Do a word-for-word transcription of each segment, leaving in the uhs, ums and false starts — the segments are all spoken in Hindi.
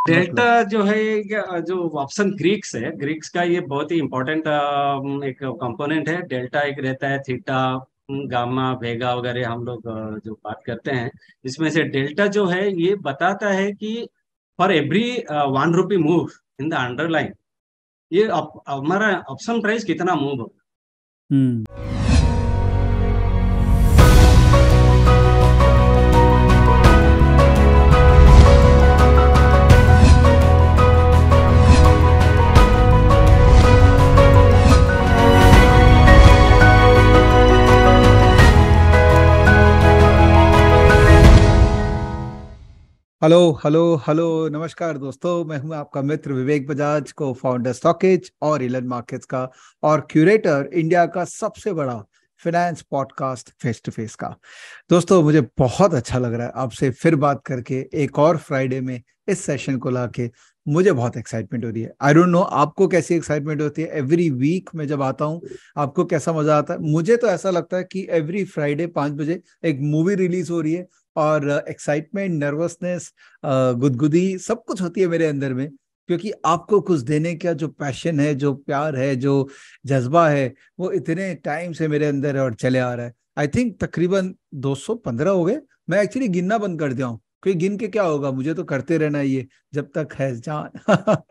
डेल्टा मतलब जो है ये जो ऑप्शन ग्रीक्स है, ग्रीक्स का ये बहुत ही इंपॉर्टेंट एक कंपोनेंट है। डेल्टा एक रहता है, थीटा, गामा, वेगा वगैरह हम लोग अ, जो बात करते हैं, इसमें से डेल्टा जो है ये बताता है कि for every one rupee move in the underline, ये अप- हमारा ऑप्शन प्राइस कितना मूव होगा। हम्म। हेलो हेलो हेलो, नमस्कार दोस्तों। मैं हूं आपका मित्र विवेक बजाज, को फाउंडर स्टॉकेज और इलन मार्केट्स का, और क्यूरेटर इंडिया का सबसे बड़ा finance podcast face to face का। दोस्तों, मुझे बहुत अच्छा लग रहा है आपसे फिर बात करके, एक और फ्राइडे में इस सेशन को लाके। मुझे बहुत एक्साइटमेंट हो रही है। आई डोंट नो आपको कैसी एक्साइटमेंट होती है। एवरी वीक मैं जब आता हूँ, आपको कैसा मजा आता है? मुझे तो ऐसा लगता है कि एवरी फ्राइडे पाँच बजे एक मूवी रिलीज हो रही है, और एक्साइटमेंट, नर्वसनेस, गुदगुदी सब कुछ होती है मेरे अंदर में, क्योंकि आपको कुछ देने का जो पैशन है, जो प्यार है, जो जज्बा है, वो इतने टाइम से मेरे अंदर है और चले आ रहा है। आई थिंक तकरीबन दो सौ पंद्रह हो गए। मैं एक्चुअली गिनना बंद कर दिया हूँ, क्योंकि गिन के क्या होगा, मुझे तो करते रहना ही है जब तक है जान।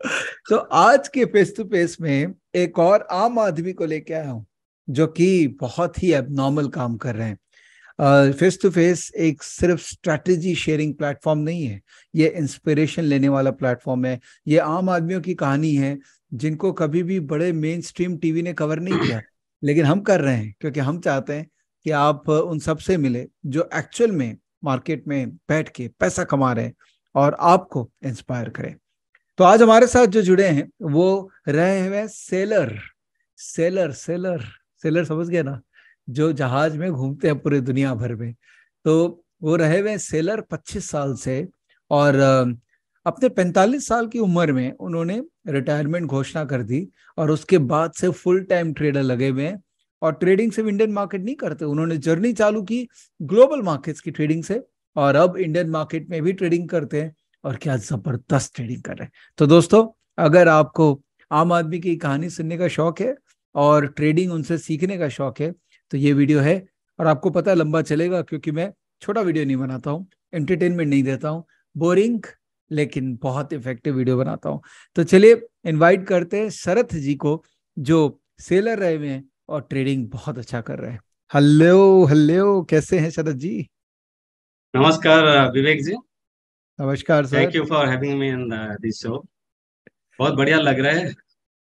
तो आज के फेस टू फेस में एक और आम आदमी को लेके आया हूँ, जो कि बहुत ही एबनॉर्मल काम कर रहे हैं। फेस टू फेस एक सिर्फ स्ट्रैटेजी शेयरिंग प्लेटफॉर्म नहीं है, ये इंस्पिरेशन लेने वाला प्लेटफॉर्म है। ये आम आदमियों की कहानी है, जिनको कभी भी बड़े मेन स्ट्रीम टीवी ने कवर नहीं किया, लेकिन हम कर रहे हैं, क्योंकि हम चाहते हैं कि आप उन सबसे मिले जो एक्चुअल में मार्केट में बैठ के पैसा कमा रहे हैं, और आपको इंस्पायर करें। तो आज हमारे साथ जो जुड़े हैं वो रहे हुए सेलर सेलर सेलर सेलर, समझ गए ना? जो जहाज में घूमते हैं पूरे दुनिया भर में। तो वो रहे हुए सेलर पच्चीस साल से, और अ, अपने पैंतालीस साल की उम्र में उन्होंने रिटायरमेंट घोषणा कर दी, और उसके बाद से फुल टाइम ट्रेडर लगे हुए हैं। और ट्रेडिंग सिर्फ इंडियन मार्केट नहीं करते, उन्होंने जर्नी चालू की ग्लोबल मार्केट्स की ट्रेडिंग से, और अब इंडियन मार्केट में भी ट्रेडिंग करते हैं, और क्या जबरदस्त ट्रेडिंग कर रहे हैं। तो दोस्तों, अगर आपको आम आदमी की कहानी सुनने का शौक है और ट्रेडिंग उनसे सीखने का शौक है, तो ये वीडियो है। और आपको पता है लंबा चलेगा, क्योंकि मैं छोटा वीडियो नहीं बनाता हूँ, एंटरटेनमेंट नहीं देता हूँ, बोरिंग लेकिन बहुत इफेक्टिव वीडियो बनाता हूँ। तो चलिए इनवाइट करते हैं शरथ जी को, जो सेलर रहे हुए हैं और ट्रेडिंग बहुत अच्छा कर रहे हैं। हेलो हेलो, कैसे हैं शरथ जी? नमस्कार अ, विवेक जी। नमस्कार thank sir. You for having me in this show. बहुत बढ़िया लग रहा है।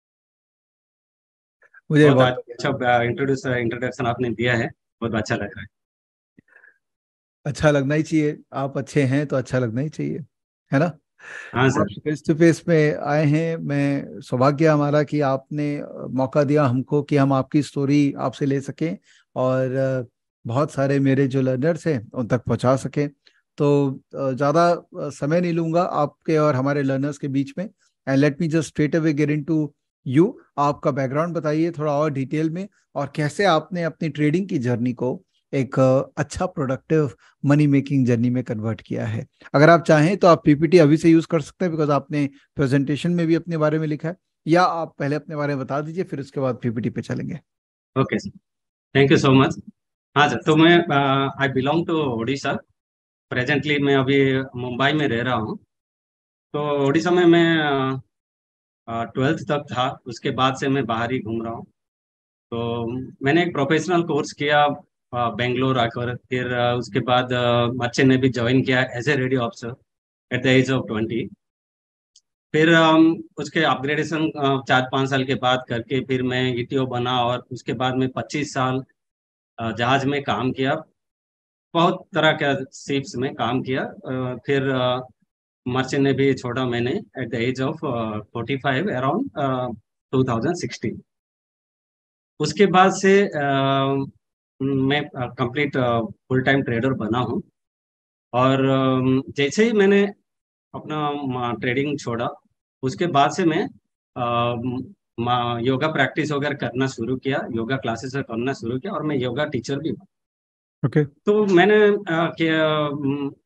मुझे बहुत बहुत अच्छा इंट्रोड्यूस इंट्रोडक्शन आपने दिया है, बहुत अच्छा लग रहा है। अच्छा लगना ही चाहिए। आप अच्छे हैं तो अच्छा लगना ही चाहिए, है ना? हाँ आप सर। फेस टू फेस में आए हैं, मैं सौभाग्य हमारा कि आपने अ, मौका दिया हमको कि हम आपकी स्टोरी आपसे ले सकें, और अ, बहुत सारे मेरे जो लर्नर्स हैं उन तक पहुंचा सकें। तो अ, ज़्यादा अ, समय नहीं लूंगा आपके और हमारे लर्नर्स के बीच में। And let me just straight away get into you. आपका बैकग्राउंड बताइए थोड़ा और डिटेल में, और कैसे आपने अपनी ट्रेडिंग की जर्नी को एक अ, अच्छा प्रोडक्टिव मनी मेकिंग जर्नी में कन्वर्ट किया है। अगर आप चाहें तो आप पीपीटी अभी से यूज कर सकते हैं, बिकॉज आपने प्रेजेंटेशन में भी अपने बारे में लिखा है। या आप पहले अपने बारे में बता दीजिए, फिर उसके बाद पीपीटी पे चलेंगे। Okay sir, thank you so much. हाँ सर, तो मैं I belong to Orissa. Presently मैं अभी मुंबई में रह रहा हूँ। तो उड़ीसा में मैं ट्वेल्थ तक था, उसके बाद से मैं बाहर ही घूम रहा हूँ। तो मैंने एक प्रोफेशनल कोर्स किया अ, बेंगलोर आकर, फिर अ, उसके बाद अच्छे ने भी ज्वाइन किया as a radio officer at the age of twenty. फिर हम उसके अपग्रेडेशन चार पाँच साल के बाद करके फिर मैं ईटीओ बना, और उसके बाद मैं पच्चीस साल अ, जहाज में काम किया। बहुत तरह के शिप्स में काम किया। अ, फिर मर्चेंट ने भी छोड़ा मैंने at the age of forty five around two thousand sixteen. उसके बाद से अ, मैं कंप्लीट फुल टाइम ट्रेडर बना हूँ। और अम, जैसे ही मैंने अपना ट्रेडिंग छोड़ा, उसके बाद से मैं अम, मा- योगा प्रैक्टिस वगैरह करना शुरू किया, योगा क्लासेस करना शुरू किया, और मैं योगा टीचर भी हूँ। ओके। तो मैंने अ, क्या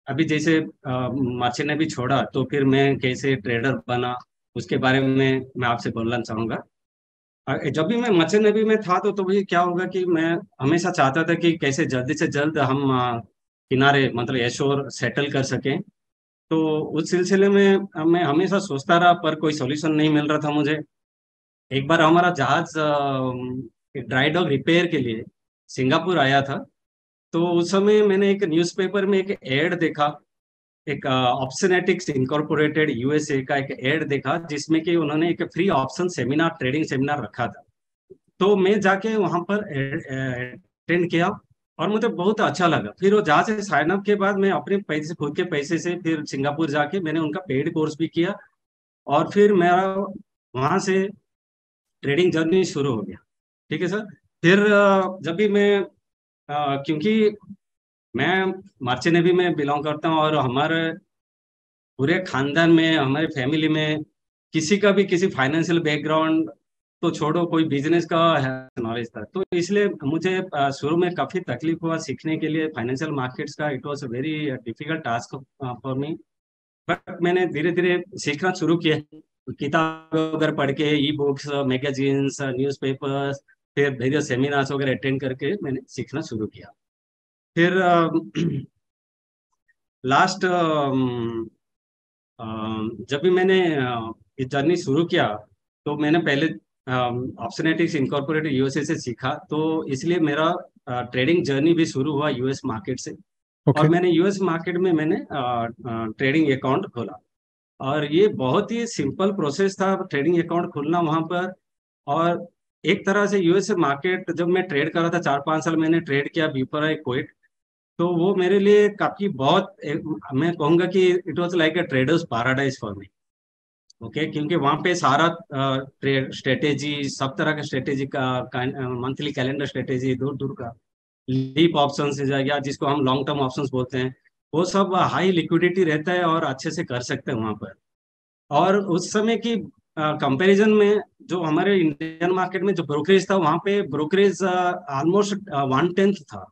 अभी जैसे मार्चे ने भी छोड़ा तो फिर मैं कैसे ट्रेडर बना, उसके बारे में मैं आपसे बोलना चाहूंगा। अ, जब भी मैं मर्चेंट नेवी में था तो तो भी क्या होगा कि मैं हमेशा चाहता था कि कैसे जल्दी से जल्द हम अ, किनारे मतलब एशोर सेटल कर सकें। तो उस सिलसिले में अ, मैं हमेशा सोचता रहा पर कोई सॉल्यूशन नहीं मिल रहा था मुझे। एक बार हमारा जहाज ड्राई डॉक रिपेयर के लिए सिंगापुर आया था। तो उस समय मैंने एक न्यूज़पेपर में एक एड देखा, एक ऑप्शनेटिक्स इनकॉर्पोरेटेड यूएसए का एक एड देखा जिसमें कि उन्होंने एक free option seminar, trading seminar रखा था। तो मैं जाके वहां पर अटेंड किया और मुझे बहुत अच्छा लगा। फिर वो जहाँ से साइन अप के बाद मैं अपने पैसे, खुद के पैसे से फिर सिंगापुर जाके मैंने उनका पेड कोर्स भी किया। और फिर मेरा वहां से ट्रेडिंग जर्नी शुरू हो गया। ठीक है सर। फिर अ, जब भी मैं अ, क्योंकि मैं मर्चेंट नेवी में बिलोंग करता हूँ और हमारे पूरे खानदान में, हमारे फैमिली में किसी का भी किसी फाइनेंशियल बैकग्राउंड तो छोड़ो, कोई बिजनेस का नॉलेज था। तो इसलिए मुझे अ, शुरू में काफी तकलीफ हुआ सीखने के लिए फाइनेंशियल मार्केट्स का। It was a very difficult task for me. But मैंने धीरे धीरे सीखना शुरू किया, किताब वगैरह पढ़ के, ई बुक्स, मैगजीन्स, न्यूज़पेपर्स, फिर वेरियस सेमिनार्स वगैरह अटेंड करके मैंने सीखना शुरू किया। फिर लास्ट जब भी मैंने अ, ये जर्नी शुरू किया तो मैंने पहले ऑप्शनेटिक्स इनकॉर्पोरेटेड यूएसए से सीखा। तो इसलिए मेरा ट्रेडिंग जर्नी भी शुरू हुआ यूएस मार्केट से। और ओके। मैंने यूएस मार्केट में मैंने ट्रेडिंग अकाउंट खोला। और ये बहुत ही सिंपल प्रोसेस था ट्रेडिंग अकाउंट खोलना वहां पर। और एक तरह से यूएस मार्केट जब मैं ट्रेड कर रहा था, चार पांच साल मैंने ट्रेड किया बिफोर आई क्विट। तो वो मेरे लिए काफी बहुत एक, मैं कहूंगा कि it was like a traders paradise for me. Okay, क्योंकि वहां पे सारा ट्रेड स्ट्रेटेजी, सब तरह का स्ट्रेटेजी का, मंथली कैलेंडर स्ट्रेटेजी, दूर दूर का लीप ऑप्शन से या जिसको हम लॉन्ग टर्म ऑप्शंस बोलते हैं, वो सब हाई लिक्विडिटी रहता है और अच्छे से कर सकते हैं वहां पर। और उस समय की कंपैरिजन में जो हमारे इंडियन मार्केट में जो ब्रोकरेज था, वहां पे ब्रोकरेज ऑलमोस्ट वन टेंथ था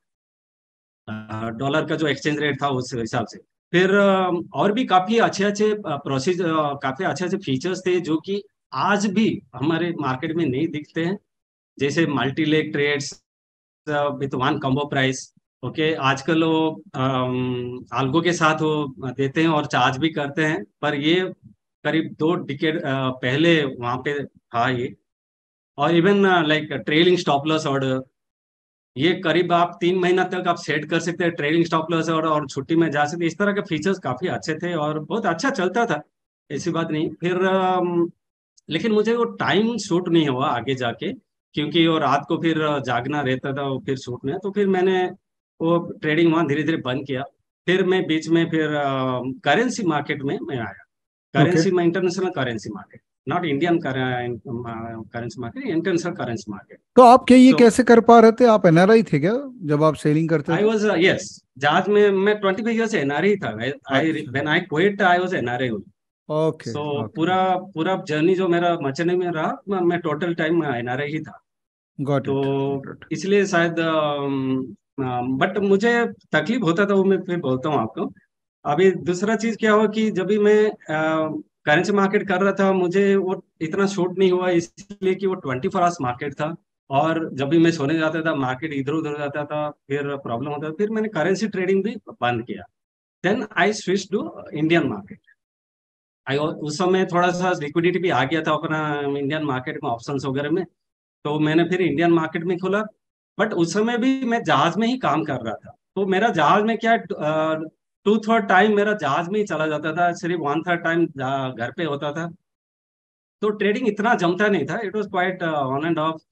डॉलर का जो एक्सचेंज रेट था उस हिसाब से। फिर अ, और भी काफी अच्छे अच्छे प्रोसीजर, काफी अच्छे अच्छे फीचर्स थे जो कि आज भी हमारे मार्केट में नहीं दिखते हैं। जैसे multi leg trades with one combo price. Okay, आजकल वो आल्गो के साथ वो देते हैं और चार्ज भी करते हैं, पर ये करीब दो डिकेड पहले वहां पे था ये। और even like trailing stop loss order, ये करीब आप तीन महीना तक आप सेट कर सकते हैं ट्रेलिंग स्टॉप लॉस और, और छुट्टी में जा सकते हैं। इस तरह के फीचर्स काफी अच्छे थे और बहुत अच्छा चलता था, ऐसी बात नहीं। फिर अम, लेकिन मुझे वो टाइम सूट नहीं हुआ आगे जाके, क्योंकि वो रात को फिर जागना रहता था, वो फिर सूट नहीं। तो फिर मैंने वो ट्रेडिंग वहाँ धीरे धीरे बंद किया। फिर मैं बीच में फिर करेंसी मार्केट में मैं आया। ओके। करेंसी में international currency market, not Indian currency market, international currency market. तो आप क्या ये सो कैसे कर पा रहे थे? आप एनआरआई थे क्या जब आप सेलिंग करते आई थे? वॉज यस, जहाज में मैं ट्वेंटी फाइव ईयर से एनआरआई था। आई अच्छा। When I quit I was NRI. Okay. So okay. पूरा पूरा जर्नी जो मेरा मचने में रहा, मैं, मैं टोटल टाइम एनआरआई ही था। गॉट तो इट, गॉट इट। इसलिए शायद, बट मुझे तकलीफ होता था वो मैं फिर बोलता हूँ आपको। अभी दूसरा चीज क्या हुआ कि जब भी मैं करेंसी मार्केट कर रहा था, मुझे वो इतना शॉर्ट नहीं हुआ, इसलिए कि वो ट्वेंटी फोर आवर्स मार्केट था। और जब भी मैं सोने जाता था मार्केट इधर उधर जाता था, फिर प्रॉब्लम होता था। फिर मैंने करेंसी ट्रेडिंग भी बंद किया। Then I switch to Indian market. I उस समय थोड़ा सा लिक्विडिटी भी आ गया था अपना इंडियन मार्केट में ऑप्शंस वगैरह में। तो मैंने फिर इंडियन मार्केट में खोला। बट उस समय भी मैं जहाज में ही काम कर रहा था। तो मेरा जहाज में क्या, टू थर्ड टाइम मेरा जहाज में ही चला जाता था, सिर्फ वन थर्ड टाइम घर पे होता था। तो ट्रेडिंग इतना जमता नहीं था, it was quite on and off,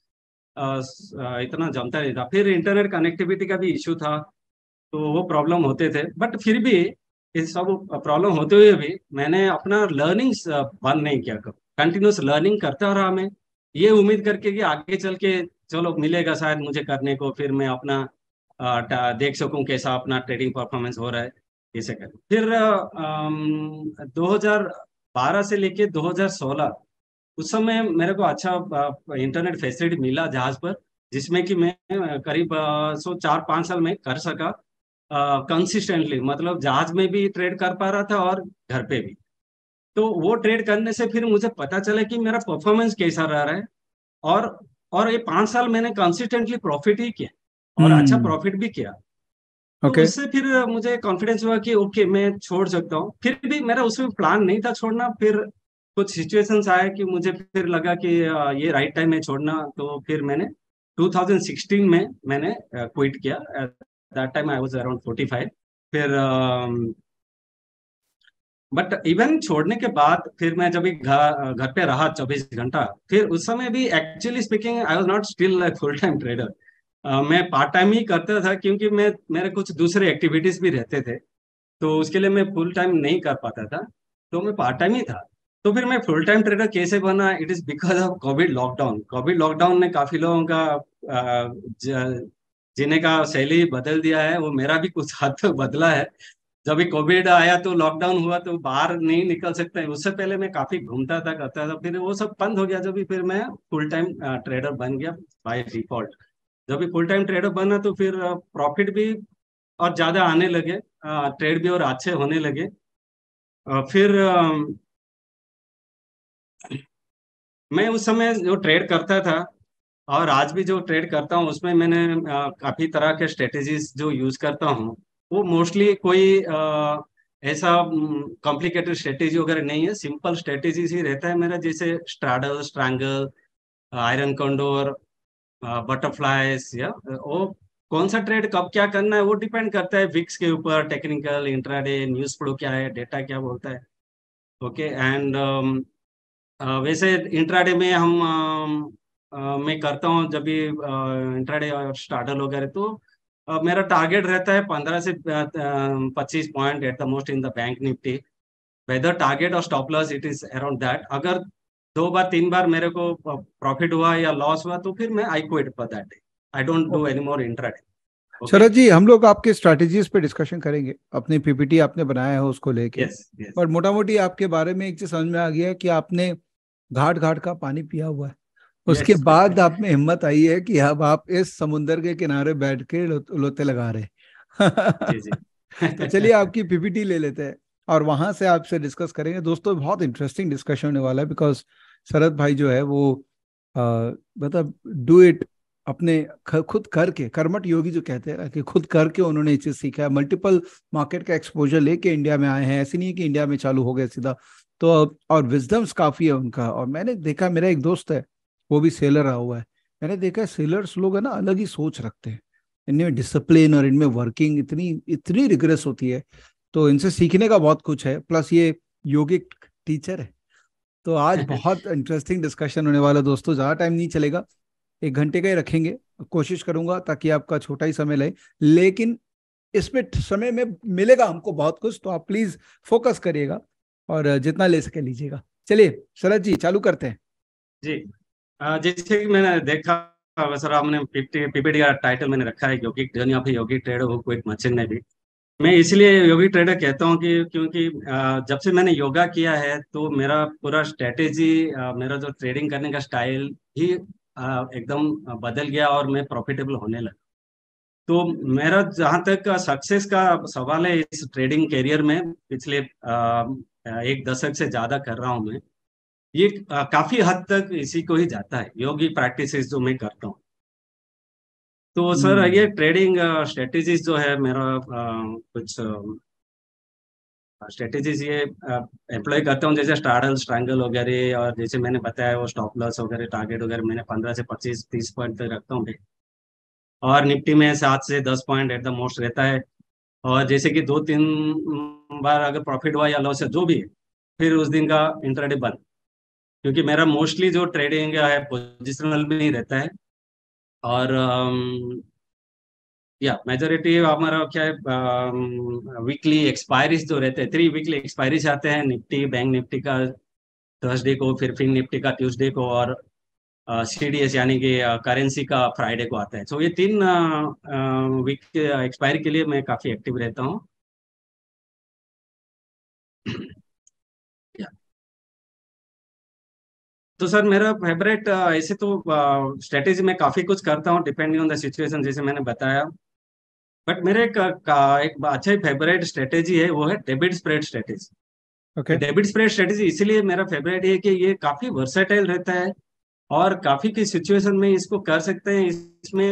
इतना जमता नहीं था। फिर इंटरनेट कनेक्टिविटी का भी इशू था, तो वो प्रॉब्लम होते थे। बट फिर भी इस सब प्रॉब्लम होते हुए भी मैंने अपना लर्निंग बंद नहीं किया। कंटिन्यूस लर्निंग करता रहा मैं, ये उम्मीद करके कि आगे चल के चलो मिलेगा शायद मुझे करने को, फिर मैं अपना अ, टा- देख सकूं कैसा अपना ट्रेडिंग परफॉर्मेंस हो रहा है, इसे कर। फिर दो हजार बारह से लेके दो हजार सोलह, उस समय मेरे को अच्छा इंटरनेट फैसिलिटी मिला जहाज पर, जिसमें कि मैं अ, करीब अ, सो चार पाँच साल में कर सका। कंसिस्टेंटली, मतलब जहाज में भी ट्रेड कर पा रहा था और घर पे भी। तो वो ट्रेड करने से फिर मुझे पता चला कि मेरा परफॉर्मेंस कैसा रह रहा है। और और ये पांच साल मैंने कंसिस्टेंटली प्रॉफिट ही किया और अच्छा हम्म। प्रॉफिट भी किया। तो ओके। उससे फिर मुझे कॉन्फिडेंस हुआ कि ओके मैं छोड़ सकता हूँ। फिर भी मेरा उसमें प्लान नहीं था छोड़ना। फिर कुछ सिचुएशंस आए कि मुझे फिर लगा कि अ, ये राइट टाइम है छोड़ना। तो फिर मैंने दो हज़ार सोलह में मैंने क्विट किया। That time I was around forty five. फिर बट इवन छोड़ने के बाद फिर मैं जब भी घर घर पे रहा चौबीस घंटा, फिर उस समय भी actually speaking I was not still full time trader. मैं पार्ट टाइम ही करता था क्योंकि मैं मेरे कुछ दूसरे एक्टिविटीज भी रहते थे। तो उसके लिए मैं फुल टाइम नहीं कर पाता था। तो मैं पार्ट टाइम ही था। तो फिर मैं फुल टाइम ट्रेडर कैसे बना? It is because of COVID lockdown. COVID lockdown ने काफी लोगों का अ, ज- जीने का शैली बदल दिया है। वो मेरा भी कुछ हद तक बदला है। जब भी कोविड आया तो लॉकडाउन हुआ तो बाहर नहीं निकल सकते। उससे पहले मैं काफी घूमता था करता था, फिर वो सब बंद हो गया। जब भी फिर मैं फुल टाइम ट्रेडर बन गया बाय डिफॉल्ट। जब भी फुल टाइम ट्रेडर बना तो फिर प्रॉफिट भी और ज्यादा आने लगे, ट्रेड भी और अच्छे होने लगे। अ, फिर अम, मैं उस समय जो ट्रेड करता था और आज भी जो ट्रेड करता हूँ उसमें मैंने अ, काफी तरह के स्ट्रेटेजीज जो यूज करता हूँ। वो मोस्टली कोई अ, ऐसा कॉम्प्लिकेटेड स्ट्रेटेजी वगैरह नहीं है। सिंपल स्ट्रेटेजीज ही रहता है मेरा, जैसे straddle, strangle, iron condor, butterflies, या वो कौन सा ट्रेड कब क्या करना है वो डिपेंड करता है विक्स के ऊपर, टेक्निकल, इंट्राडे, न्यूज फ्लो क्या है, डेटा क्या बोलता है। ओके एंड वैसे इंट्राडे में हम अम, अ, मैं करता हूँ जब भी इंट्राडे और स्टार्टर वगैरह। तो अ, मेरा टारगेट रहता है पंद्रह से पच्चीस point at the most in the bank Nifty. Whether target और stop loss it is around that. अगर दो बार तीन बार मेरे को प्रॉफिट हुआ या लॉस हुआ तो फिर मैं I quit for that day. I don't do any more intraday. Okay. Sharad ji, हम लोग आपके स्ट्रैटेजीज पे डिस्कशन करेंगे, अपनी पीपीटी आपने बनाया है उसको लेके। Yes yes. पर मोटा मोटी आपके बारे में एक चीज समझ में आ गया कि आपने घाट घाट का पानी पिया हुआ है। उसके यस। बाद आप में हिम्मत आई है कि अब आप इस समुंदर के किनारे बैठ के लो, लोते लगा रहे हैं। जी जी। तो चलिए आपकी पीपीटी ले लेते हैं और वहां से आपसे डिस्कस करेंगे। दोस्तों, बहुत इंटरेस्टिंग डिस्कशन होने वाला है, बिकॉज शरद भाई जो है वो अ, मतलब डू इट, अपने ख- खुद करके, कर्मठ योगी जो कहते हैं ना, कि खुद करके उन्होंने ये चीज सीखा है। मल्टीपल मार्केट का एक्सपोजर लेके इंडिया में आए हैं, ऐसे नहीं है कि इंडिया में चालू हो गए सीधा। तो और विजडम्स काफी है उनका। और मैंने देखा, मेरा एक दोस्त है, वो भी सेलर रहा हुआ है। मैंने देखा है सेलर्स लोग है ना, अलग ही सोच रखते हैं। इनमें डिसिप्लिन और इनमें वर्किंग इतनी इतनी रिग्रेस होती है। तो इनसे सीखने का बहुत कुछ है, प्लस ये योगिक टीचर है। तो आज बहुत इंटरेस्टिंग डिस्कशन होने वाला है दोस्तों। ज़्यादा टाइम नहीं चलेगा, एक घंटे का ही रखेंगे। कोशिश करूंगा ताकि आपका छोटा ही समय लगे, लेकिन इसमें समय में मिलेगा हमको बहुत कुछ। तो आप प्लीज फोकस करिएगा और जितना ले सके लीजिएगा। चलिए शरद जी, चालू करते हैं। जी। अ, जैसे कि मैंने देखा, अ, सर आपने पीपीटी का टाइटल मैंने रखा है yogic journey of yogic trader who quit merchant navy. मैं इसलिए योगिक ट्रेडर कहता हूँ कि क्योंकि अ, जब से मैंने योगा किया है तो मेरा पूरा स्ट्रेटेजी, मेरा जो ट्रेडिंग करने का स्टाइल ही अ, एकदम बदल गया और मैं प्रॉफिटेबल होने लगा। तो मेरा जहाँ तक सक्सेस का सवाल है इस ट्रेडिंग करियर में, पिछले अ, एक दशक से ज्यादा कर रहा हूँ मैं। ये अ, काफी हद तक इसी को ही जाता है, योगी प्रैक्टिसेस जो मैं करता हूँ। तो सर ये हम्म। ट्रेडिंग स्ट्रेटेजीज जो है मेरा, अ, कुछ स्ट्रेटेजीज ये एम्प्लॉय करता हूँ, जैसे स्टार्डल, स्ट्रैंगल वगैरह। और जैसे मैंने बताया वो स्टॉप लॉस वगैरह, टारगेट वगैरह मैंने पंद्रह से पच्चीस तीस पॉइंट तक रखता हूँ मैं। और निफ्टी में सात से दस पॉइंट एट द मोस्ट रहता है। और जैसे कि दो तीन बार अगर प्रॉफिट हुआ या लॉस है जो भी है, फिर उस दिन का इंट्राडे बंद। क्योंकि मेरा मोस्टली जो ट्रेडिंग है पोजिशनल में ही रहता है। और अम, या मेजोरिटी हमारा क्या है, वीकली एक्सपायरीज जो रहते हैं, थ्री वीकली एक्सपायरीज आते हैं निफ्टी, बैंक निफ्टी का थर्सडे को, फिर फिन निफ्टी का ट्यूसडे को, और सीडीएस यानी कि करेंसी का फ्राइडे को आता है। तो ये तीन वीक के एक्सपायरी के लिए मैं काफी एक्टिव रहता हूँ। या, तो सर मेरा फेवरेट ऐसे तो स्ट्रेटेजी में काफी कुछ करता हूँ डिपेंडिंग ऑन द सिचुएशन, जैसे मैंने बताया। बट मेरे एक, का, एक अच्छा फेवरेट स्ट्रेटेजी है, वो है debit spread strategy. Okay. Debit spread strategy इसलिए मेरा फेवरेट है कि ये काफी वर्सेटाइल रहता है और काफी की सिचुएशन में इसको कर सकते हैं। इसमें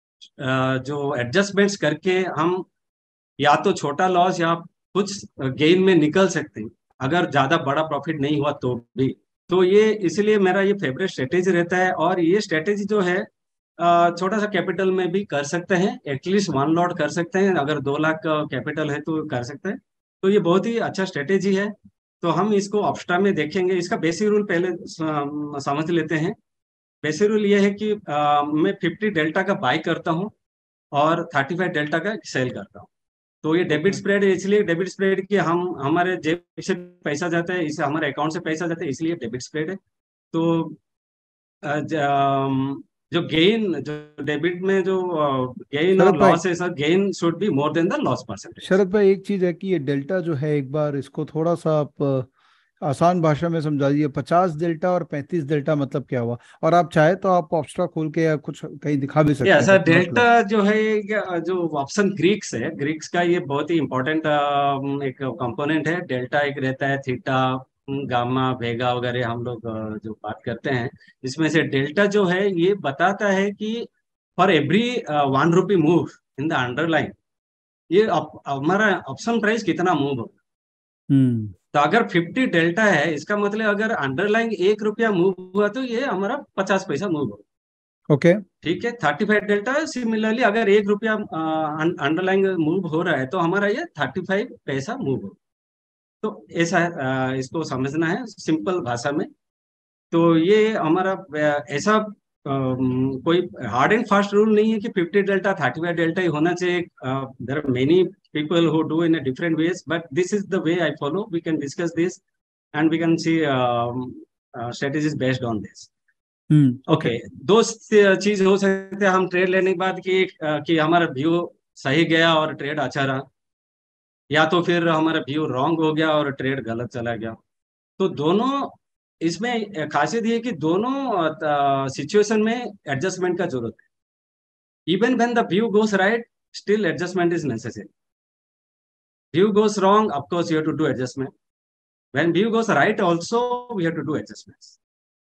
अ, जो एडजस्टमेंट्स करके हम या तो छोटा लॉस या कुछ गेन में निकल सकते हैं, अगर ज्यादा बड़ा प्रॉफिट नहीं हुआ तो भी। तो ये इसलिए मेरा ये फेवरेट स्ट्रेटेजी रहता है। और ये स्ट्रेटेजी जो है अ, छोटा सा कैपिटल में भी कर सकते हैं, एटलीस्ट वन लॉट कर सकते हैं, अगर दो लाख का कैपिटल है तो कर सकते हैं। तो ये बहुत ही अच्छा स्ट्रेटेजी है। तो हम इसको ऑप्स्ट्रा में देखेंगे। इसका बेसिक रूल पहले स- समझ लेते हैं। बेसिक रूल ये है कि अ, मैं फिफ्टी डेल्टा का बाई करता हूँ और थर्टी फाइव डेल्टा का सेल करता हूँ। तो ये डेबिट ओके। स्प्रेड है, इसलिए डेबिट स्प्रेड कि हम हमारे जेब से पैसा जाता है, इसे हमारे अकाउंट से पैसा जाता है, इसलिए डेबिट स्प्रेड है। तो अ, ज- अम, जो गेन, जो डेबिट में जो गेन और शरद भाई, लॉस है sir, gain should be more than the loss percentage. Sharad भाई एक चीज है कि ये डेल्टा जो है, एक बार इसको थोड़ा सा आप अ, आसान भाषा में समझाइए। पचास डेल्टा और पैंतीस डेल्टा मतलब क्या हुआ? और आप चाहे तो आप ऑप्स्ट्रा खोल के या कुछ कहीं दिखा भी ये सकते हैं, ऐसा बट डेल्टा मतलब। जो है, ये जो ऑप्शन ग्रीक्स है, ग्रीक्स का ये बहुत ही इंपॉर्टेंट एक कंपोनेंट है। डेल्टा एक रहता है, थीटा, गामा, वेगा वगैरह हम लोग अ, जो बात करते हैं, इसमें से डेल्टा जो है ये बताता है कि for every one rupee move in the underline, ये अप- हमारा ऑप्शन प्राइस कितना मूव होगा। हम्म। तो अगर फिफ्टी डेल्टा है, इसका मतलब अगर अंडरलाइन एक रुपया मूव हुआ तो ये हमारा पचास पैसा मूव होगा। ओके। ठीक है, थर्टी फाइव डेल्टा सिमिलरली अगर एक रुपया अंडरलाइन मूव हो रहा है तो हमारा ये थर्टी फाइव पैसा मूव हो। तो ऐसा अ, इसको समझना है सिंपल भाषा में। तो ये हमारा अ, ऐसा अम, कोई हार्ड एंड फास्ट रूल नहीं है कि fifty delta thirty five delta ही होना चाहिए। There are many people who do in different ways, but this is the way I follow. We can discuss this and we can see strategies based on this. Hmm. Okay. Okay, दो चीज हो सकते हैं हम ट्रेड लेने के बाद कि अ, कि हमारा व्यू सही गया और ट्रेड अच्छा रहा, या तो फिर हमारा व्यू रॉन्ग हो गया और ट्रेड गलत चला गया। तो दोनों इसमें खासियत ये है कि दोनों सिचुएशन में एडजस्टमेंट का जरूरत है। Even when the view goes right, still adjustment is necessary. View goes wrong, of course you have to do adjustment. When view goes right also we have to do adjustments.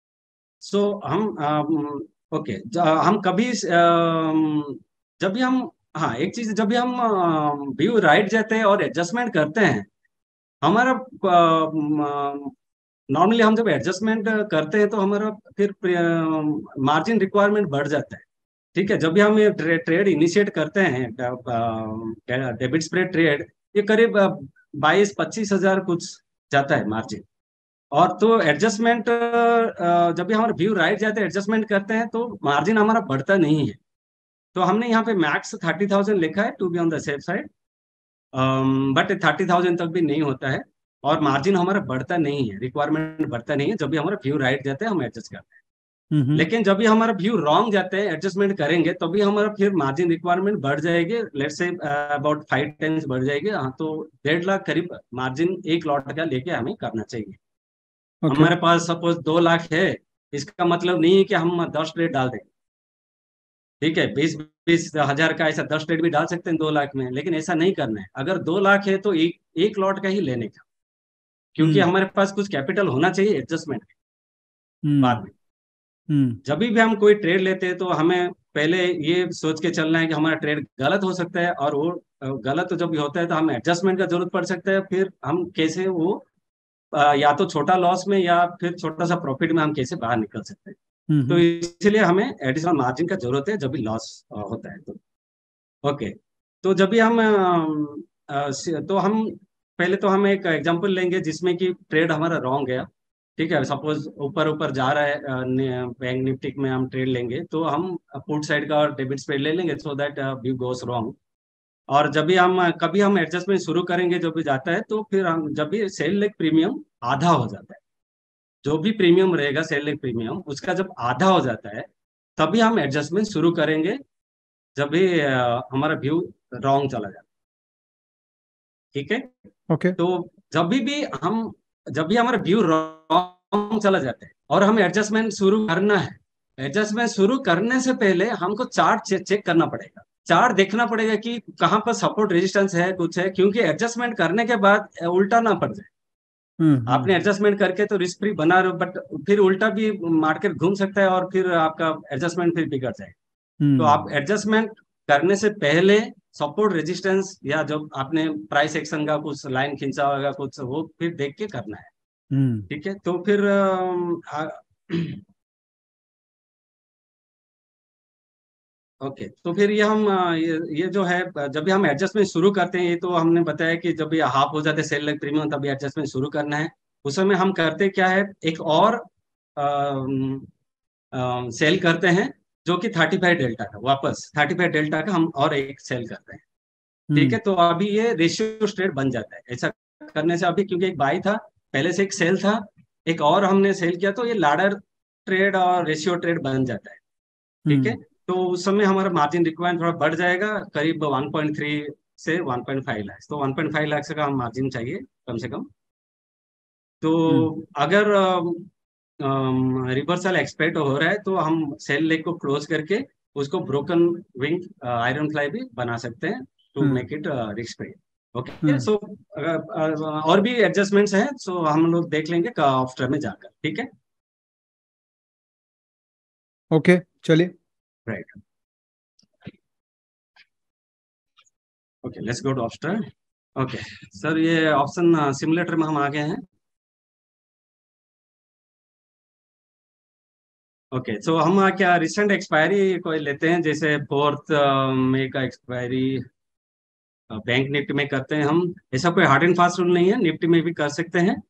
So हम ओके, हम कभी अम, जब भी हम, हाँ एक चीज, जब भी हम व्यू राइट जाते हैं और एडजस्टमेंट करते हैं, हमारा नॉर्मली हम जब एडजस्टमेंट करते हैं तो हमारा फिर मार्जिन रिक्वायरमेंट बढ़ जाता है। ठीक है, जब भी हम ये ट्रे, ट्रेड इनिशिएट करते हैं, डेबिट स्प्रेड ट्रेड, ये करीब बाईस पच्चीस हजार कुछ जाता है मार्जिन। और तो एडजस्टमेंट जब भी हमारा व्यू राइट जाते हैं, एडजस्टमेंट करते हैं तो मार्जिन हमारा बढ़ता नहीं है। तो हमने यहाँ पे मैक्स थर्टी थाउजेंड लिखा है to be on the safe side, but thirty thousand तक भी नहीं होता है। और मार्जिन हमारा बढ़ता नहीं है, रिक्वायरमेंट बढ़ता नहीं है। जब भी हमारा व्यू राइट जाते हैं हम एडजस्ट करते हैं। हम्म। लेकिन जब भी हमारा व्यू रॉन्ग जाते हैं, एडजस्टमेंट करेंगे तभी तो हमारा फिर मार्जिन रिक्वायरमेंट बढ़ जाएगी, let's say about five times बढ़ जाएगी। हाँ, तो डेढ़ लाख करीब मार्जिन एक लॉट का लेके हमें करना चाहिए। ओके। हमारे पास सपोज दो लाख है, इसका मतलब नहीं है कि हम दस ट्रेड डाल दें। ठीक है, बीस बीस हजार का ऐसा दस ट्रेड भी डाल सकते हैं दो लाख में, लेकिन ऐसा नहीं करना है। अगर दो लाख है तो एक एक लॉट का ही लेने का, क्योंकि हम्म। हमारे पास कुछ कैपिटल होना चाहिए एडजस्टमेंट हम्म। बाद में। हम्म। जब भी हम कोई ट्रेड लेते हैं तो हमें पहले ये सोच के चलना है कि हमारा ट्रेड गलत हो सकता है, और वो अ, गलत जब भी होता है तो हमें एडजस्टमेंट का जरूरत पड़ सकता है। फिर हम कैसे वो अ, या तो छोटा लॉस में या फिर छोटा सा प्रॉफिट में हम कैसे बाहर निकल सकते हैं। तो हम्म। इसलिए हमें एडिशनल मार्जिन का जरूरत है जब भी लॉस होता है तो। ओके, तो जब भी हम अम, अ, स- तो हम पहले तो हम एक एग्जांपल लेंगे जिसमें कि ट्रेड हमारा रॉन्ग गया। ठीक है, सपोज ऊपर ऊपर जा रहा है बैंक निफ्टी में, हम ट्रेड लेंगे तो हम पुट साइड का और डेबिट साइड ले लेंगे so that view goes wrong. और जब भी हम कभी हम एडजस्टमेंट शुरू करेंगे, जब भी जाता है तो फिर हम जब भी सेल लेग प्रीमियम आधा हो जाता है, जो भी प्रीमियम रहेगा सेल लेग प्रीमियम उसका जब आधा हो जाता है, तभी हम एडजस्टमेंट शुरू करेंगे। जब भी अ, हमारा व्यू रॉन्ग चला जाता है। ठीक है, ओके। तो जब भी भी हम जब भी हमारा व्यू रॉन्ग चला जाता है और हमें एडजस्टमेंट शुरू करना है, एडजस्टमेंट शुरू करने से पहले हमको चार्ट चे, चेक करना पड़ेगा। चार्ट देखना पड़ेगा कि कहाँ पर सपोर्ट रेजिस्टेंस है, कुछ है, क्योंकि एडजस्टमेंट करने के बाद उल्टा ना पड़ जाए। हम्म आपने हम्म एडजस्टमेंट करके तो रिस्क फ्री बना रहे हो, बट फिर उल्टा भी मार्केट घूम सकता है और फिर आपका एडजस्टमेंट फिर बिगड़ जाए। तो आप हम्म एडजस्टमेंट करने से पहले सपोर्ट रेजिस्टेंस या जब आपने प्राइस एक्शन का कुछ लाइन खींचा होगा कुछ, वो फिर देख के करना है। हम्म ठीक है, तो फिर अम, आ, ओके, तो फिर ये हम अ, ये ये जो है अ, जब भी हम एडजस्टमेंट शुरू करते हैं, ये तो हमने बताया कि जब ये हाफ हो जाते हैं सेल लाइक प्रीमियम, तभी एडजस्टमेंट शुरू करना है। उस समय हम करते क्या है, एक और सेल करते हैं, जो कि थर्टी फाइव डेल्टा का, वापस थर्टी फाइव डेल्टा का हम और एक सेल करते हैं। ठीक है, हम्म तो अभी ये रेशियो ट्रेड बन जाता है ऐसा करने से। अभी क्योंकि एक बाई था, पहले से एक सेल था, एक और हमने सेल किया, तो ये लाडर ट्रेड और रेशियो ट्रेड बन जाता है। ठीक है, हम्म तो उस समय हमारा मार्जिन रिक्वायरमेंट थोड़ा बढ़ जाएगा, करीब वन पॉइंट थ्री से वन पॉइंट फाइव लाख, तो वन पॉइंट फाइव लाख का हम मार्जिन चाहिए कम से कम। तो हम्म अगर रिवर्सल एक्सपेक्ट हो रहा है, तो हम सेल लेग को क्लोज करके उसको ब्रोकन विंग आयरन फ्लाई भी बना सकते हैं, to hmm make it risk free. Okay, hmm so और भी एडजस्टमेंट्स हैं, सो हम लोग देख लेंगे आफ्टर में जाकर। ठीक है, ओके, चलिए। Right. Okay, let's go to after. Okay sir, ये ऑप्शन सिमुलेटर में हम आ गए हैं। ओके, सो हम आ, क्या रिसेंट एक्सपायरी कोई लेते हैं, जैसे फोर्थ मई का एक्सपायरी बैंक निफ्टी में करते हैं हम। ऐसा कोई हार्ड एंड फास्ट रूल नहीं है, निफ्टी में भी कर सकते हैं।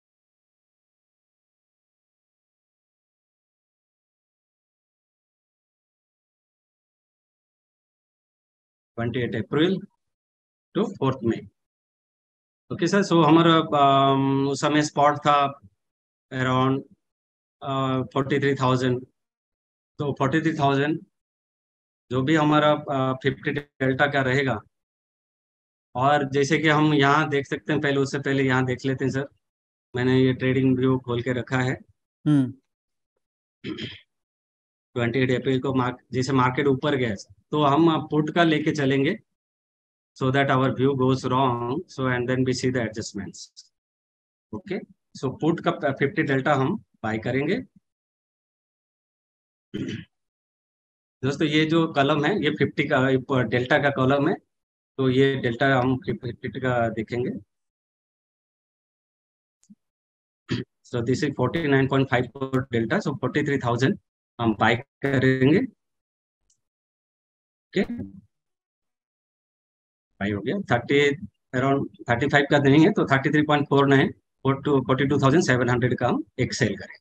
Twenty eight April to fourth May. Okay sir, so हमारा um, उस समय स्पॉट था अराउंड फोर्टी थ्री थाउजेंड। तो फोर्टी थ्री थाउजेंड, जो भी हमारा फिफ्टी डेल्टा का रहेगा। और जैसे कि हम यहाँ देख सकते हैं, पहले उससे पहले यहाँ देख लेते हैं सर। मैंने ये ट्रेडिंग व्यू खोल के रखा है। हम्म ट्वेंटी एट अप्रैल को मार्क जैसे मार्केट ऊपर गया, तो हम पुट का लेके चलेंगे, so that our view goes wrong, so and then we see the adjustments. Okay, so put का फिफ्टी डेल्टा हम बाय करेंगे। दोस्तों, ये जो कॉलम है ये फिफ्टी का डेल्टा का कॉलम है, तो ये डेल्टा हम फिफ्टी का देखेंगे। So this is forty nine point five four delta, so forty three thousand हम बाय करेंगे। ओके, बाय हो गया। थर्टी अराउंड थर्टी फाइव का नहीं है, तो thirty three point four nine four to forty two thousand seven hundred का हम एक सेल करें।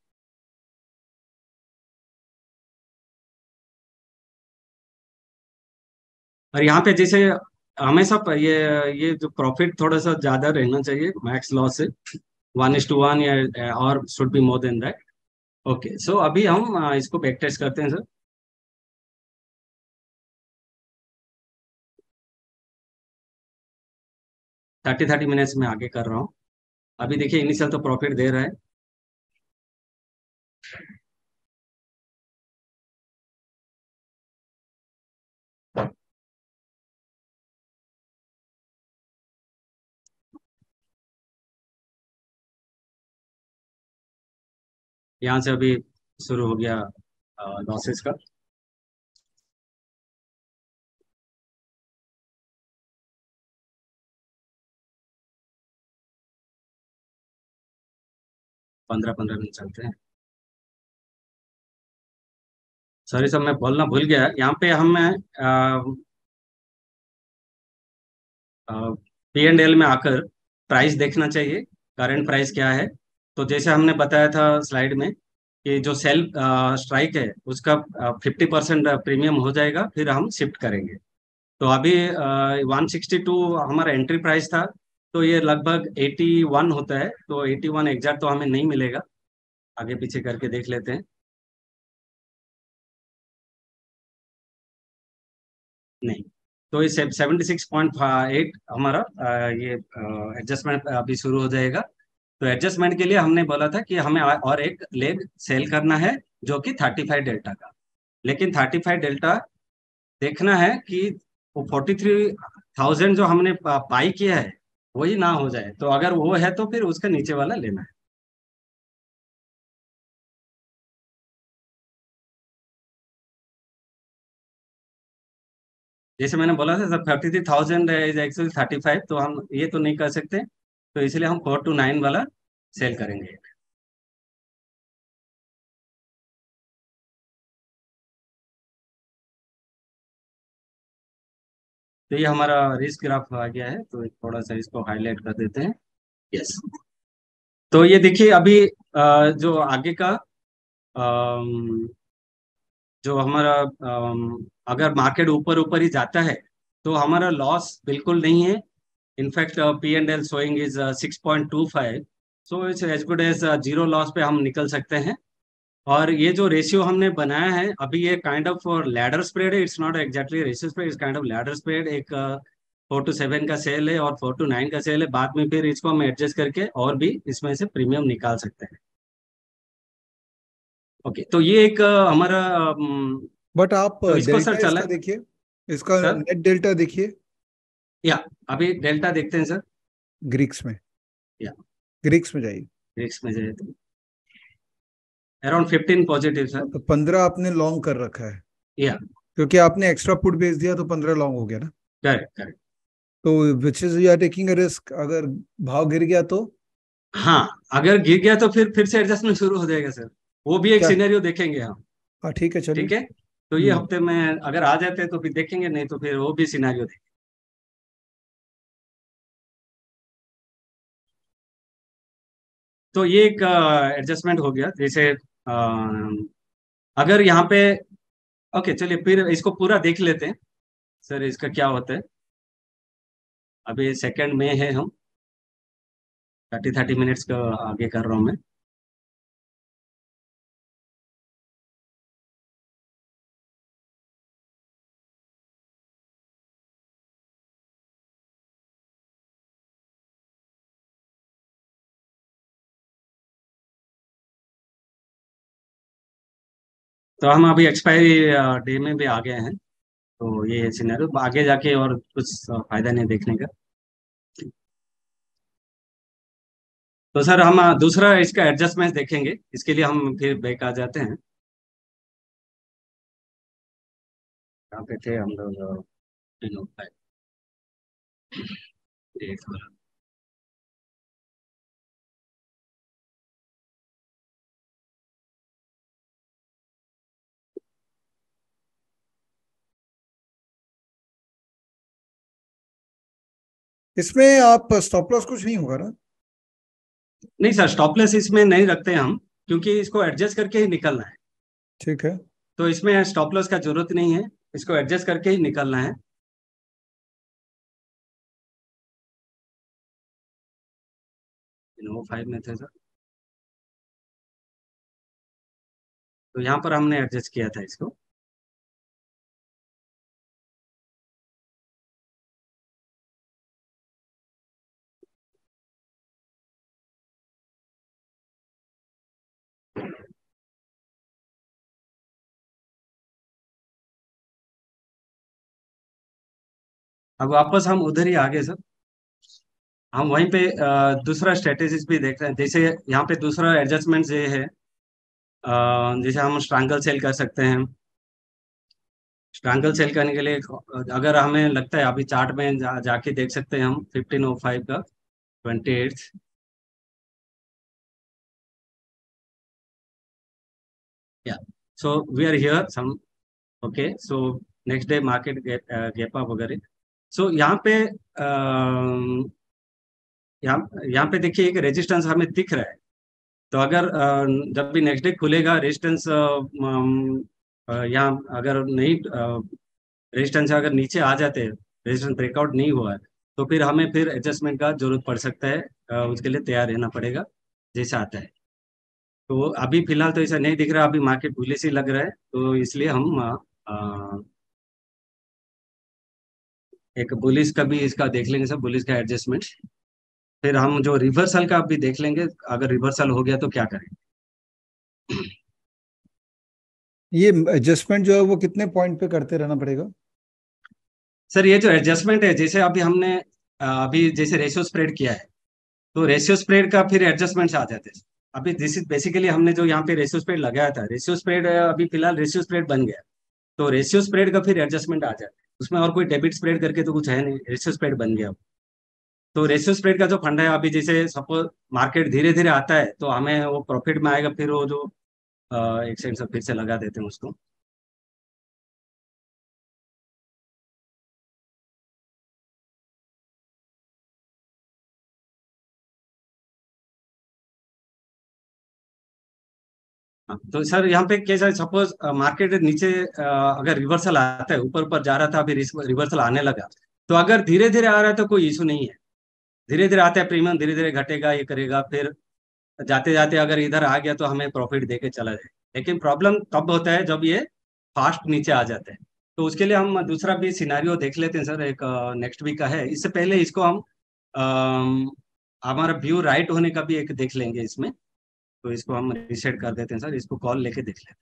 और यहाँ पे जैसे हमेशा प- ये ये जो प्रॉफिट थोड़ा सा ज्यादा रहना चाहिए मैक्स लॉस से, वन इज टू वन या और should be more than that. Okay, so अभी हम अ, इसको बैक टेस्ट करते हैं सर। थर्टी थर्टी मिनट्स में आगे कर रहा हूँ। अभी देखिए इनिशियल तो प्रॉफिट दे रहा है। यहाँ से अभी शुरू हो गया लॉसेस का। पंद्रह पंद्रह मिनट चलते हैं। सॉरी सर, मैं बोलना भूल गया, यहाँ पे हमें पी एंड एल में आकर प्राइस देखना चाहिए, करंट प्राइस क्या है। तो जैसे हमने बताया था स्लाइड में कि जो सेल स्ट्राइक है उसका फिफ्टी परसेंट प्रीमियम हो जाएगा, फिर हम शिफ्ट करेंगे। तो अभी वन सिक्सटी टू हमारा एंट्री प्राइस था, तो ये लगभग एटी वन होता है, तो एटी वन एग्जैक्ट तो हमें नहीं मिलेगा, आगे पीछे करके देख लेते हैं। नहीं, तो ये सेवेंटी सिक्स पॉइंट एट हमारा अ, ये एडजस्टमेंट अभी शुरू हो जाएगा। तो एडजस्टमेंट के लिए हमने बोला था कि हमें और और एक लेग सेल करना है, जो कि थर्टी फाइव डेल्टा का। लेकिन थर्टी फाइव डेल्टा देखना है कि वो फोर्टी थ्री थाउजेंड जो हमने पाई किया है वही ना हो जाए, तो अगर वो है तो फिर उसका नीचे वाला लेना है। जैसे मैंने बोला था sir, thirty three thousand is actually thirty five, तो हम ये तो नहीं कर सकते, तो इसलिए हम फोर टू नाइन वाला सेल करेंगे। तो ये हमारा रिस्क ग्राफ आ गया है, तो थोड़ा सा इसको हाईलाइट कर देते हैं। यस। तो ये देखिए अभी अ, जो आगे का अम, जो हमारा अम, अगर मार्केट ऊपर ऊपर ही जाता है तो हमारा लॉस बिल्कुल नहीं है। In fact P and L showing is six point two five, so it's as good as zero loss पे हम निकल सकते हैं। और ये जो रेशियो हमने बनाया है अभी, ये काइंड ऑफ लैडर स्प्रेड है, it's not exactly ratio spread, it's kind of ladder spread. एक फोर टू सेवन का सेल है और फोर टू नाइन का सेल है, बाद में फिर इसको हम एडजस्ट करके और भी इसमें से प्रीमियम निकाल सकते हैं। ओके, तो ये एक अ, हमारा अम, बट आप तो इसको डेल्टा सर चला इसका देखिए, इसका सर। नेट डेल्टा देखिए। या अभी डेल्टा देखते हैं सर। ग्रीक्स में, या ग्रीक्स में जाइए। रिस्क में जाए तो अराउंड फिफ्टीन पॉजिटिव सर। तो पंद्रह आपने लॉन्ग कर रखा है, या क्योंकि आपने एक्स्ट्रा पुट बेच दिया तो पंद्रह लॉन्ग हो गया ना। Correct correct. तो which is you are taking a risk, अगर भाव गिर गया तो हाँ, अगर गिर गया तो फिर फिर से एडजस्टमेंट शुरू हो जाएगा सर, वो भी एक क्या? सिनेरियो देखेंगे हम। हाँ ठीक है, चलिए। ठीक है, तो ये हम्म। हफ्ते में अगर आ जाते हैं तो फिर देखेंगे, नहीं तो फिर वो भी सिनेरियो देखेंगे। तो ये एक एडजस्टमेंट हो गया। जैसे अ, अगर यहाँ पे, ओके चलिए फिर इसको पूरा देख लेते हैं सर, इसका क्या होता है। अभी सेकंड में है हम, थर्टी थर्टी मिनट्स का आगे कर रहा हूँ मैं। तो हम अभी एक्सपायरी डे में भी आ गए हैं, तो ये सिनेरियो आगे जाके और कुछ फायदा नहीं देखने का। तो सर हम अ, दूसरा इसका एडजस्टमेंट देखेंगे, इसके लिए हम फिर बैक आ जाते हैं। कहाँ पे थे हम लोग? तीनों पे। एक बार। इसमें आप स्टॉप लॉस कुछ नहीं होगा ना? नहीं सर, स्टॉपलेस इसमें नहीं रखते हम, क्योंकि इसको एडजस्ट करके ही निकलना है। ठीक है। तो इसमें स्टॉप लॉस का जरूरत नहीं है, इसको एडजस्ट करके ही निकलना है। वो फाइव में थे सर, तो यहाँ पर हमने एडजस्ट किया था इसको। अब वापस हम उधर ही आ गए सर। हम वहीं पे अ, दूसरा स्ट्रेटेजीज भी देख रहे हैं। जैसे यहाँ पे दूसरा एडजस्टमेंट ये है, अ, जैसे हम स्ट्रैंगल सेल कर सकते हैं। स्ट्रैंगल सेल करने के लिए अगर हमें लगता है, अभी चार्ट में जा, जाके देख सकते हैं हम फिफ्टीन ओ फाइव का ट्वेंटी एट। या so we are here some. Okay, so next day market gap up वगैरह। सो यहाँ पे अम, यहाँ यहाँ पे देखिए एक रेजिस्टेंस हमें दिख रहा है। तो अगर अ, जब भी नेक्स्ट डे खुलेगा रेजिस्टेंस, यहाँ अगर नहीं, रेजिस्टेंस अगर नीचे आ जाते हैं, रेजिस्टेंस ब्रेकआउट नहीं हुआ है, तो फिर हमें फिर एडजस्टमेंट का जरूरत पड़ सकता है। अ, उसके लिए तैयार रहना पड़ेगा जैसा आता है। तो अभी फिलहाल तो ऐसा नहीं दिख रहा, अभी मार्केट बुलिश ही लग रहा है, तो इसलिए हम अ, अ, एक बुलिश का भी इसका देख लेंगे सर, बुलिश का एडजस्टमेंट। फिर हम जो रिवर्सल का भी देख लेंगे, अगर रिवर्सल हो गया तो क्या करें। ये एडजस्टमेंट जो है वो कितने पॉइंट पे करते रहना पड़ेगा? सर ये जो एडजस्टमेंट है, जैसे अभी हमने अ, अभी जैसे रेशियो स्प्रेड किया है, तो रेशियो स्प्रेड का फिर एडजस्टमेंट्स आ जाते हैं। अभी दिस इज बेसिकली हमने जो यहाँ पे रेशियो स्प्रेड लगाया था, रेशियो स्प्रेड अभी फिलहाल रेशियो स्प्रेड बन गया, तो रेशियो स्प्रेड का फिर एडजस्टमेंट आ जाता है उसमें, और कोई डेबिट स्प्रेड करके तो कुछ है नहीं, रेशियो स्प्रेड बन गया। तो रेशियो स्प्रेड का जो फंड है, अभी जैसे सपोज मार्केट धीरे धीरे आता है तो हमें वो प्रॉफिट में आएगा, फिर वो जो अ, एक सेकंड से फिर से लगा देते हैं उसको। हाँ, तो सर यहाँ पे कैसा है, सपोज मार्केट नीचे अ, अगर रिवर्सल आता है, ऊपर ऊपर जा रहा था, अभी रिवर्सल आने लगा, तो अगर धीरे धीरे आ रहा है तो कोई इशू नहीं है। धीरे धीरे आता है प्रीमियम, धीरे धीरे घटेगा, ये करेगा, फिर जाते जाते अगर इधर आ गया तो हमें प्रॉफिट दे के चला जाए। लेकिन प्रॉब्लम तब होता है जब ये फास्ट नीचे आ जाते हैं। तो उसके लिए हम दूसरा भी सिनारियो देख लेते हैं सर, एक नेक्स्ट वीक का है, इससे पहले इसको हम अम, हमारा व्यू राइट होने का भी एक देख लेंगे इसमें। तो इसको हम रिसेट कर देते हैं सर, इसको कॉल लेके देख लेते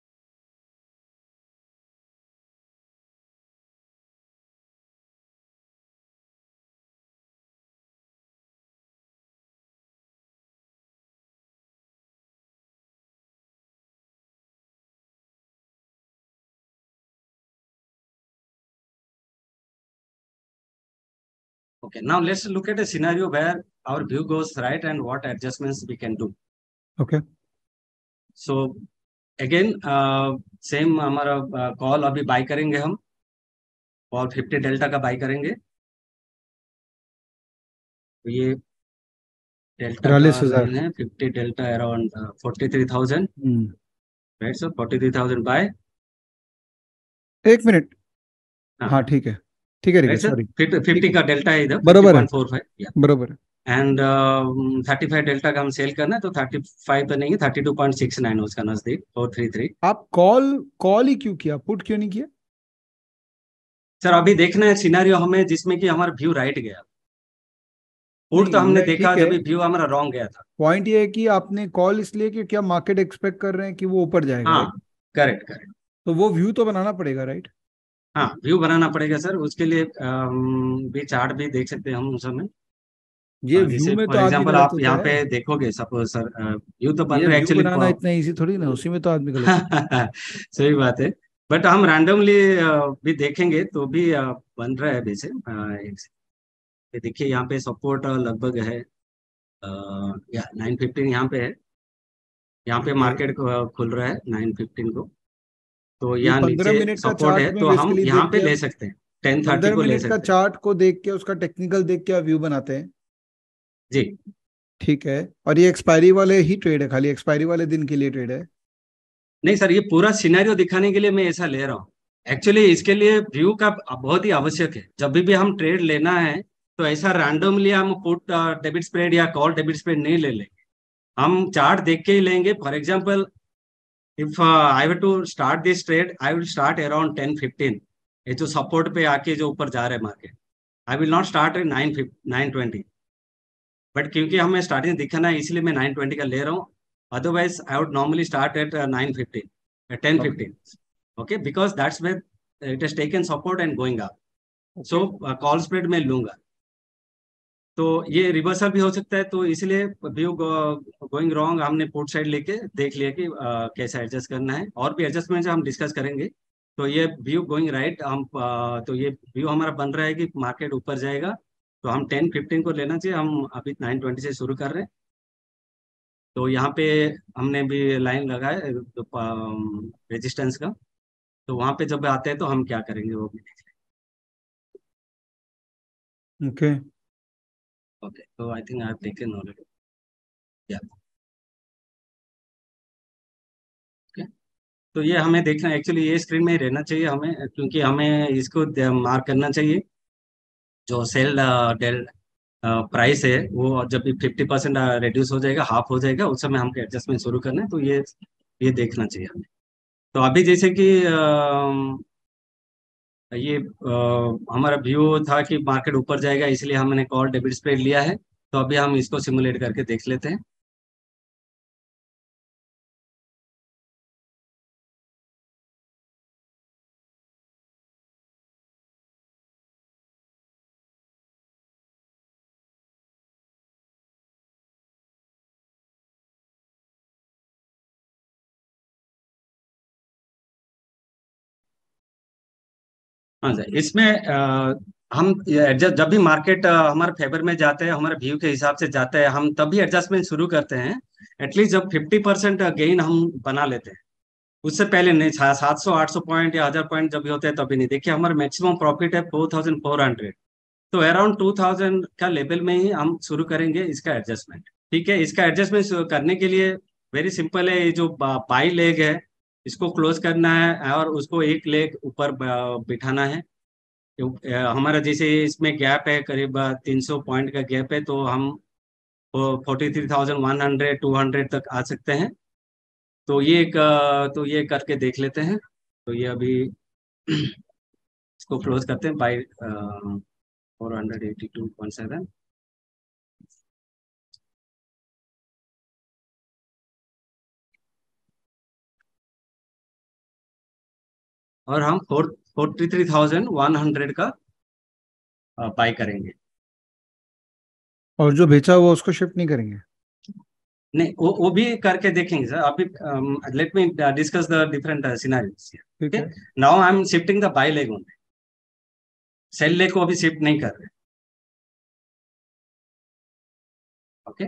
हैं। Okay, now let's look at a scenario where our view goes right and what adjustments we can do. Okay. So again same हमारा कॉल अभी बाय करेंगे हम, और फिफ्टी डेल्टा का बाय करेंगे। तो ये डेल्टा का तिरालीस हजार लाइन है, fifty delta around forty three thousand. Hmm. Right sir, forty three thousand buy. एक मिनट। हाँ, हाँ ठीक है। ठीक है ठीक है, राइट सर, सॉरी। ठीक फिफ्टी है। का डेल्टा है इधर, फिफ्टी बरोबर है। पॉइंट फोर फाइव बरोबर है। एंड थर्टी फाइव डेल्टा का हम सेल करना है, तो थर्टी फाइव तो नहीं है, thirty two point six nine उसका नजदीक, फोर थ्री थ्री। आप कॉल कॉल ही क्यों किया, पुट क्यों नहीं किया? सर अभी देखना है सिनारियो हमें जिसमें कि हमारा व्यू राइट गया। पुट नहीं, तो हमने मैं देखा ठीक है। जब व्यू हमारा रॉन्ग गया था। पॉइंट ये है कि आपने कॉल इसलिए कि क्या मार्केट एक्सपेक्ट कर रहे हैं कि वो ऊपर जाएगा, हाँ, राइट? Correct correct. तो वो व्यू तो बनाना पड़ेगा, राइट? हाँ, व्यू बनाना पड़ेगा सर, उसके लिए अम, भी चार्ट भी देख सकते हैं हम उस समय। ये हाँ, व्यू जैसे में तो फॉर आदमी एग्जांपल गलत आप होता यहाँ है। पे देखोगे, सपोज सर व्यू तो बन ये रहा है व्यू एक्चुअली। बनाना इतना इजी थोड़ी ना, उसी में तो आदमी गलत होता सही बात है। बट हम रैंडमली भी देखेंगे तो भी अ, बन रहा है वैसे। अ, एक ये देखिए यहाँ पे सपोर्ट लगभग है, अ, या नाइन फिफ्टीन यहाँ पे है। यहाँ पे है। मार्केट खुल रहा है नाइन फिफ्टीन को, तो ये यहाँ पंद्रह नीचे मिनट का सपोर्ट चार्ट है, में तो हम बेसिकली यहाँ देख पे के, ले सकते हैं, टेन थर्टी पंद्रह को ले मिनट का सकते हैं। चार्ट को देख के, उसका टेक्निकल देख के आप व्यू बनाते हैं? जी। ठीक है। और ये एक्सपायरी वाले ही ट्रेड है, खाली एक्सपायरी वाले दिन के लिए ट्रेड है? नहीं सर, ये पूरा सिनेरियो दिखाने के लिए मैं ऐसा ले रहा हूँ। एक्चुअली इसके लिए व्यू का बहुत ही आवश्यक है, जब भी भी हम ट्रेड लेना है तो ऐसा रैंडमली हम पुट डेबिट स्प्रेड या कॉल डेबिट स्प्रेड नहीं ले लेंगे। हम चार्ट देख के ही लेंगे। For example, if I have to start this trade, I will start around ten fifteen, ये जो सपोर्ट पे आके जो ऊपर जा रहा है market. I will not start at nine twenty, but क्योंकि हमें स्टार्टिंग दिखाना है इसलिए मैं नाइन ट्वेंटी का ले रहा हूँ। Otherwise I would normally start at nine fifteen, ten okay. Fifteen okay, because that's where it has taken support and going up. Okay. So call spread में लूंगा, तो ये रिवर्सल भी हो सकता है, तो इसलिए व्यू गोइंग रॉन्ग हमने पुट साइड लेके देख लिया कि uh, कैसा एडजस्ट करना है, और भी एडजस्टमेंट हम डिस्कस करेंगे। तो ये व्यू गोइंग राइट हम uh, तो ये व्यू हमारा बन रहा है कि मार्केट ऊपर जाएगा, तो हम टेन फिफ्टीन को लेना चाहिए। हम अभी नाइन ट्वेंटी से शुरू कर रहे हैं। तो यहाँ पे हमने भी लाइन लगाया रेजिस्टेंस का, तो वहां पे जब आते हैं तो हम क्या करेंगे वो भी देख ओके। लेंगे। ओके, तो I think I have taken already. या ओके, तो ये हमें देखना एक्चुअली ये स्क्रीन में ही रहना चाहिए हमें, क्योंकि हमें इसको मार्क करना चाहिए जो सेल डेल प्राइस है, वो जब भी फिफ्टी परसेंट रिड्यूस हो जाएगा, हाफ हो जाएगा, उस समय हमको एडजस्टमेंट शुरू करना है। तो ये ये देखना चाहिए हमें। तो अभी जैसे कि ये अ, हमारा व्यू था कि मार्केट ऊपर जाएगा, इसलिए हमने कॉल डेबिट स्प्रेड लिया है। तो अभी हम इसको सिमुलेट करके देख लेते हैं। हाँ सर, इसमें अ, हम एडजस्ट जब भी मार्केट हमारे फेवर में जाते हैं, हमारे व्यू के हिसाब से जाते हैं, हम तभी एडजस्टमेंट शुरू करते हैं। एटलीस्ट जब फिफ्टी परसेंट गेन हम बना लेते हैं, उससे पहले नहीं। सात सौ आठ सौ पॉइंट या हजार पॉइंट जब भी होते हैं तभी नहीं। देखिए, हमारा मैक्सिमम प्रॉफिट है फोर थाउजेंड फोर हंड्रेड, तो अराउंड टू थाउजेंड का लेवल में ही हम शुरू करेंगे इसका एडजस्टमेंट। ठीक है, इसका एडजस्टमेंट करने के लिए वेरी सिंपल है। ये जो बाई लेग है, इसको क्लोज करना है और उसको एक लेग ऊपर ब- बिठाना है। तो, अ, हमारा जैसे इसमें गैप है, करीब तीन सौ पॉइंट का गैप है, तो हम forty three thousand one hundred, two hundred तक आ सकते हैं। तो ये एक अ, तो ये करके देख लेते हैं। तो ये अभी इसको क्लोज करते हैं buy four hundred eighty two point seven. और हम four forty three thousand one hundred का बाई करेंगे। और जो बेचा हुआ उसको शिफ्ट नहीं करेंगे? नहीं, वो वो भी करके देखेंगे सर। अभी let me discuss the different scenarios. ठीक ओके, है। Now I am shifting the buy leg only. Sell leg को अभी शिफ्ट नहीं कर रहे। ओके,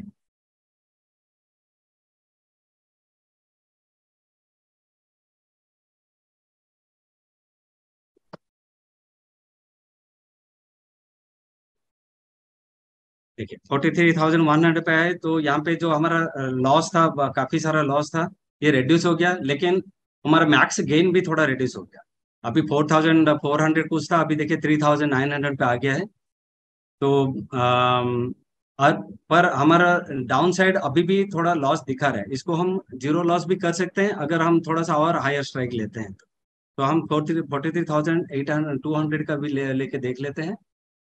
देखिए forty three thousand one hundred पे है, तो यहाँ पे जो हमारा लॉस था, ब- काफी सारा लॉस था, ये रिड्यूस हो गया। लेकिन हमारा मैक्स गेन भी थोड़ा रिड्यूस हो गया। अभी फोर थाउजेंड फोर हंड्रेड कुछ था, अभी देखिए थ्री थाउजेंड नाइन हंड्रेड पे आ गया है। तो अम, और पर हमारा डाउन साइड अभी भी थोड़ा लॉस दिखा रहा है। इसको हम जीरो लॉस भी कर सकते हैं अगर हम थोड़ा सा और हायर स्ट्राइक लेते हैं तो। तो हम forty forty three thousand eight hundred two hundred का भी ले लेके देख लेते हैं।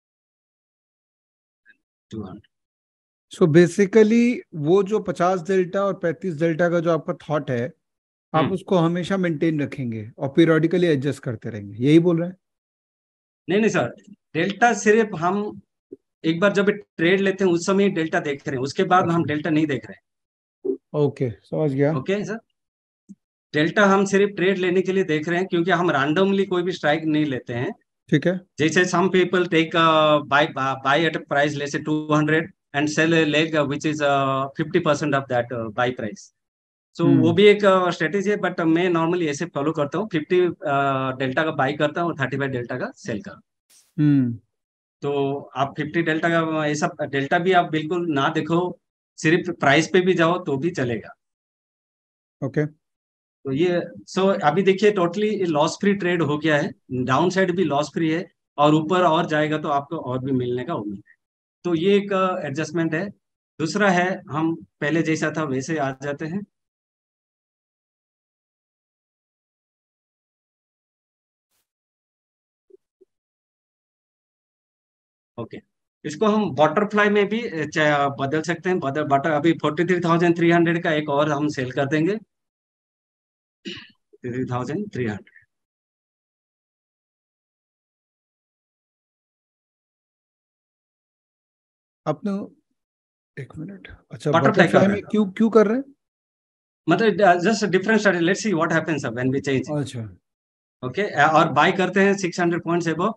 Two hundred. सो बेसिकली वो जो पचास डेल्टा और पैंतीस डेल्टा का जो आपका थॉट है, आप हम्म। उसको हमेशा मेंटेन रखेंगे और पीरियोडिकली एडजस्ट करते रहेंगे, यही बोल रहे हैं? नहीं नहीं सर, डेल्टा सिर्फ हम एक बार जब ट्रेड लेते हैं उस समय ही डेल्टा देख रहे हैं, उसके बाद अच्छा, हम डेल्टा नहीं देख रहे ओके, समझ गया। हैं। ओके सर, डेल्टा हम सिर्फ ट्रेड लेने के लिए देख रहे हैं, क्योंकि हम रैंडमली कोई भी स्ट्राइक नहीं लेते हैं। ठीक है। जैसे some people take buy buy at price ले से two hundred and sell a leg which is fifty percent of that buy price. So वो हम्म। भी एक स्ट्रेटेजी है, बट मैं नॉर्मली ऐसे फॉलो करता हूँ। फिफ्टी डेल्टा का बाई करता हूँ, थर्टी फाइव डेल्टा का सेल करता हूँ। हम्म। तो आप फिफ्टी डेल्टा का ऐसा डेल्टा भी आप बिल्कुल ना देखो, सिर्फ प्राइस पे भी जाओ तो भी चलेगा। ओके। तो ये सो अभी देखिए टोटली लॉस फ्री ट्रेड हो गया है। डाउन साइड भी लॉस फ्री है, और ऊपर और जाएगा तो आपको और भी मिलने का उम्मीद है। तो ये एक एडजस्टमेंट है। दूसरा है, हम पहले जैसा था वैसे आ जाते हैं। ओके, इसको हम बटरफ्लाई में भी अ, चा- बदल सकते हैं। बदल बटर अभी forty three thousand three hundred का एक और हम सेल कर देंगे। Three thousand three hundred. आपने, एक मिनट, अच्छा, बटरफ्लाई कर बटरफ्लाई रहे में हैं, क्यों क्यों कर रहे हैं? मतलब just different strategy. Let's see what happens when we change. अच्छा। ओके, और बाय करते हैं six hundred points above.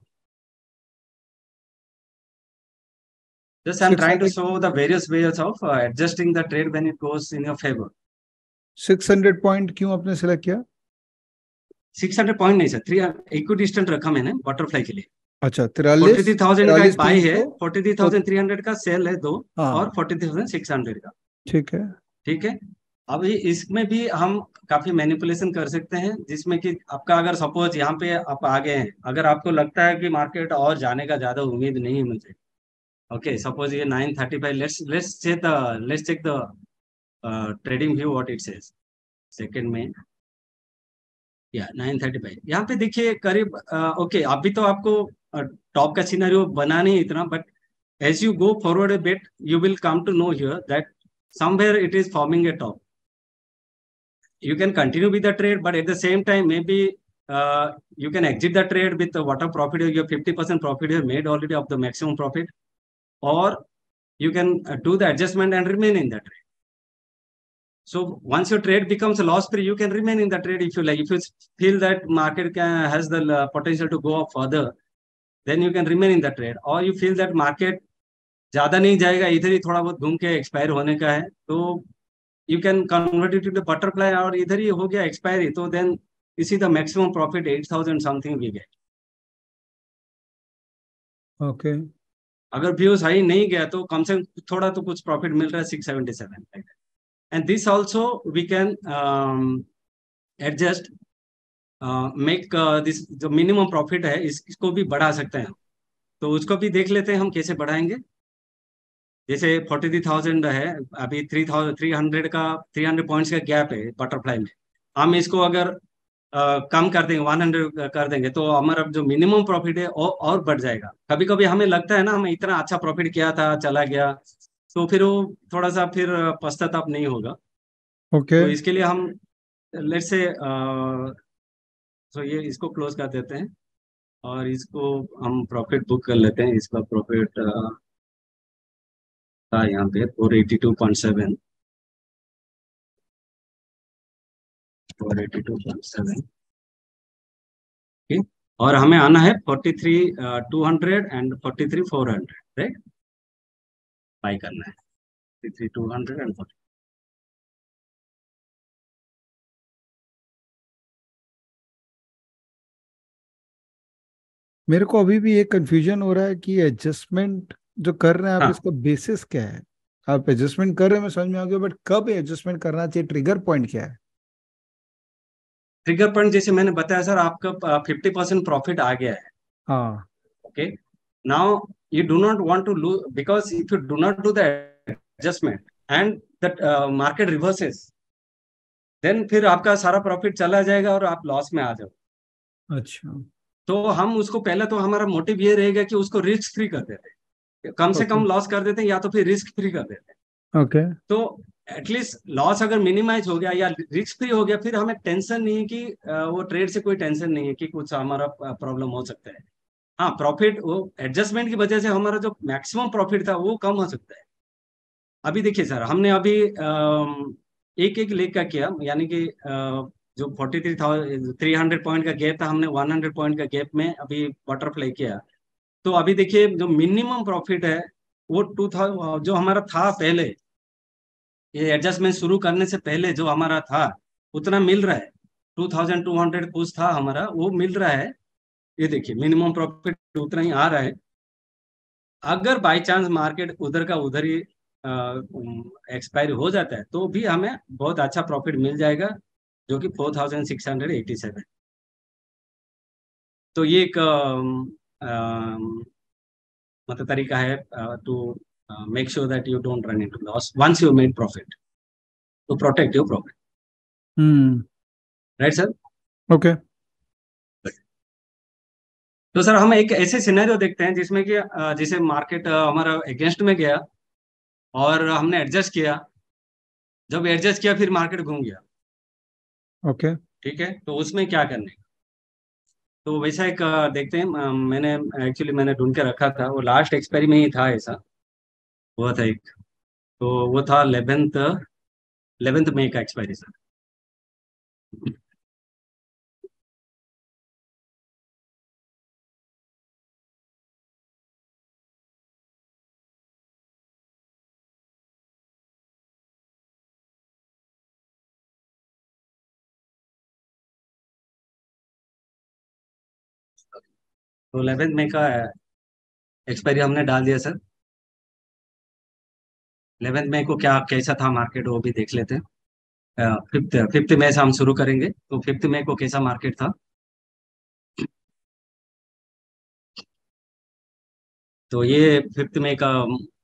Just I'm six trying to hundred show the various ways of uh, adjusting the trade when it goes in your favor. Six hundred point क्यों आपने सेलेक्ट किया? सिक्स हंड्रेड पॉइंट नहीं सर, थ्री इक्विडिस्टेंट रखा मैंने बटरफ्लाई के लिए। अच्छा, फोर्टी तिरालीस थ्री थाउजेंड का एक तिरालीस बाई तीन है, सौ फोर्टी थ्री तो थाउजेंड थ्री हंड्रेड का सेल है दो, और हाँ, forty three thousand six hundred का। ठीक है। ठीक है, अभी इसमें भी हम काफी मैनिपुलेशन कर सकते हैं, जिसमें कि आपका अगर सपोज यहाँ पे आप आ गए हैं, अगर आपको लगता है कि मार्केट और जाने का ज्यादा उम्मीद नहीं है मुझे। ओके, सपोज ये nine thirty five, let's let's check the let's check the trading view what it says second में। या नाइन थर्टी फाइव, यहाँ पे देखिए करीब ओके। अभी तो आपको टॉप का सिनेरियो बना नहीं इतना, but as you go forward a bit you will come to know here that somewhere it is forming a top. You can continue with the trade, but at the same time maybe uh, you can exit the trade with whatever profit you have, fifty percent profit you have made already of the maximum profit, or you can uh, do the adjustment and remain in the trade. So once your trade becomes loss free, you can remain in the trade if you like. If you feel that market can, has the uh, potential to go up further, then you can remain in the trade. Or you feel that market ज्यादा नहीं जाएगा, इधर ही थोड़ा बहुत घूम के एक्सपायर होने का है, तो you can convert it to the butterfly, और इधर ही हो गया एक्सपायरी, तो then you see the maximum profit at thousand something we get. Okay. अगर व्यूज हाई नहीं गया तो कम से कम थोड़ा तो कुछ प्रॉफिट मिल रहा है, six seventy seven. And this also we can adjust, make this जो मिनिमम प्रॉफिट है इस, इसको भी बढ़ा सकते हैं. तो उसको भी देख लेते हैं हम कैसे बढ़ाएंगे. जैसे फोर्टी थ्री थाउजेंड है अभी, थ्री थाउजेंड थ्री हंड्रेड का थ्री हंड्रेड पॉइंट्स का गैप है बटरफ्लाई में. हम इसको अगर uh, कम कर देंगे, वन हंड्रेड कर देंगे, तो हमारा जो मिनिमम प्रॉफिट है और, और बढ़ जाएगा. कभी कभी हमें लगता है ना, हमें इतना अच्छा प्रॉफिट किया था चला गया, तो फिर वो थोड़ा सा फिर पश्चाताप नहीं होगा. ओके. तो इसके लिए हम लेट से तो ये इसको क्लोज कर देते हैं, और इसको हम प्रॉफिट बुक कर लेते हैं. इसका प्रॉफिट था यहाँ पे four eighty two point seven, four eighty two point seven. ठीक, और हमें आना है forty three two hundred and forty three four hundred, right. Buy करना है forty three two hundred and forty. मेरे को अभी भी एक कंफ्यूजन हो रहा है कि एडजस्टमेंट जो कर रहे हैं आप, हाँ, इसका बेसिस क्या है? आप एडजस्टमेंट कर रहे हैं, मैं समझ में आ गया, बट कब एडजस्टमेंट करना चाहिए? ट्रिगर पॉइंट क्या है? ट्रिगर पॉइंट जैसे मैंने बताया सर, आपका फिफ्टी परसेंट प्रॉफिट आ गया है. हाँ. Okay, now you do not want to lose, because if you do not do the adjustment and that uh, market reverses, then फिर आपका सारा प्रॉफिट चला जाएगा और आप लॉस में आ जाओ. अच्छा. तो हम उसको पहले तो हमारा मोटिव ये रहेगा कि उसको रिस्क फ्री कर देते हैं, कम से ओके. कम लॉस कर देते हैं, या तो फिर रिस्क फ्री कर देते हैं. ओके. तो एटलीस्ट लॉस अगर मिनिमाइज हो गया या रिस्क फ्री हो गया, फिर हमें टेंशन नहीं है कि uh, वो ट्रेड से कोई टेंशन नहीं है कि कुछ हमारा प्रॉब्लम हो सकता है. हाँ, प्रॉफिट वो एडजस्टमेंट की वजह से हमारा जो मैक्सिमम प्रॉफिट था वो कम हो सकता है. अभी देखिए सर, हमने अभी अम, एक एक लेग का किया, यानी कि अ, जो forty three thousand three hundred point का गैप था, हमने वन हंड्रेड पॉइंट का गैप में अभी बटरफ्लाई किया. तो अभी देखिए जो मिनिमम प्रॉफिट है वो टू थाउजेंड जो हमारा था पहले, ये एडजस्टमेंट शुरू करने से पहले जो हमारा था उतना मिल रहा है. टू थाउजेंड टू हंड्रेड कुछ था हमारा, वो मिल रहा है. ये देखिए मिनिमम प्रॉफिट उतना ही आ रहा है. अगर बाय चांस मार्केट उधर का उधर ही एक्सपायर हो जाता है, तो भी हमें बहुत अच्छा प्रॉफिट मिल जाएगा, जो कि four thousand six hundred eighty seven. तो ये एक अम, अम, मतलब तरीका है to make sure that you don't run into loss once you made profit, to protect your profit. Hmm. Right sir. Okay. तो सर हम एक ऐसे सिनेरियो देखते हैं जिसमें कि अ, जैसे मार्केट हमारा अगेंस्ट में गया और हमने एडजस्ट किया. जब एडजस्ट किया फिर मार्केट घूम गया. ओके. ठीक है, तो उसमें क्या करने. तो वैसा एक अ, देखते हैं. अ, मैंने एक्चुअली मैंने ढूंढ के रखा था, वो लास्ट एक्सपायरी में ही था ऐसा, हुआ था एक. तो वो था इलेवेंथ इलेवेंथ मई का एक्सपायरी सर. तो इलेवेंथ मई का एक्सपायरी हमने डाल दिया सर. इलेवेंथ मई को क्या कैसा था मार्केट वो भी देख लेते हैं. फिफ्थ फिफ्थ मई से हम शुरू करेंगे. तो फिफ्थ मई को कैसा मार्केट था. तो ये फिफ्थ मई का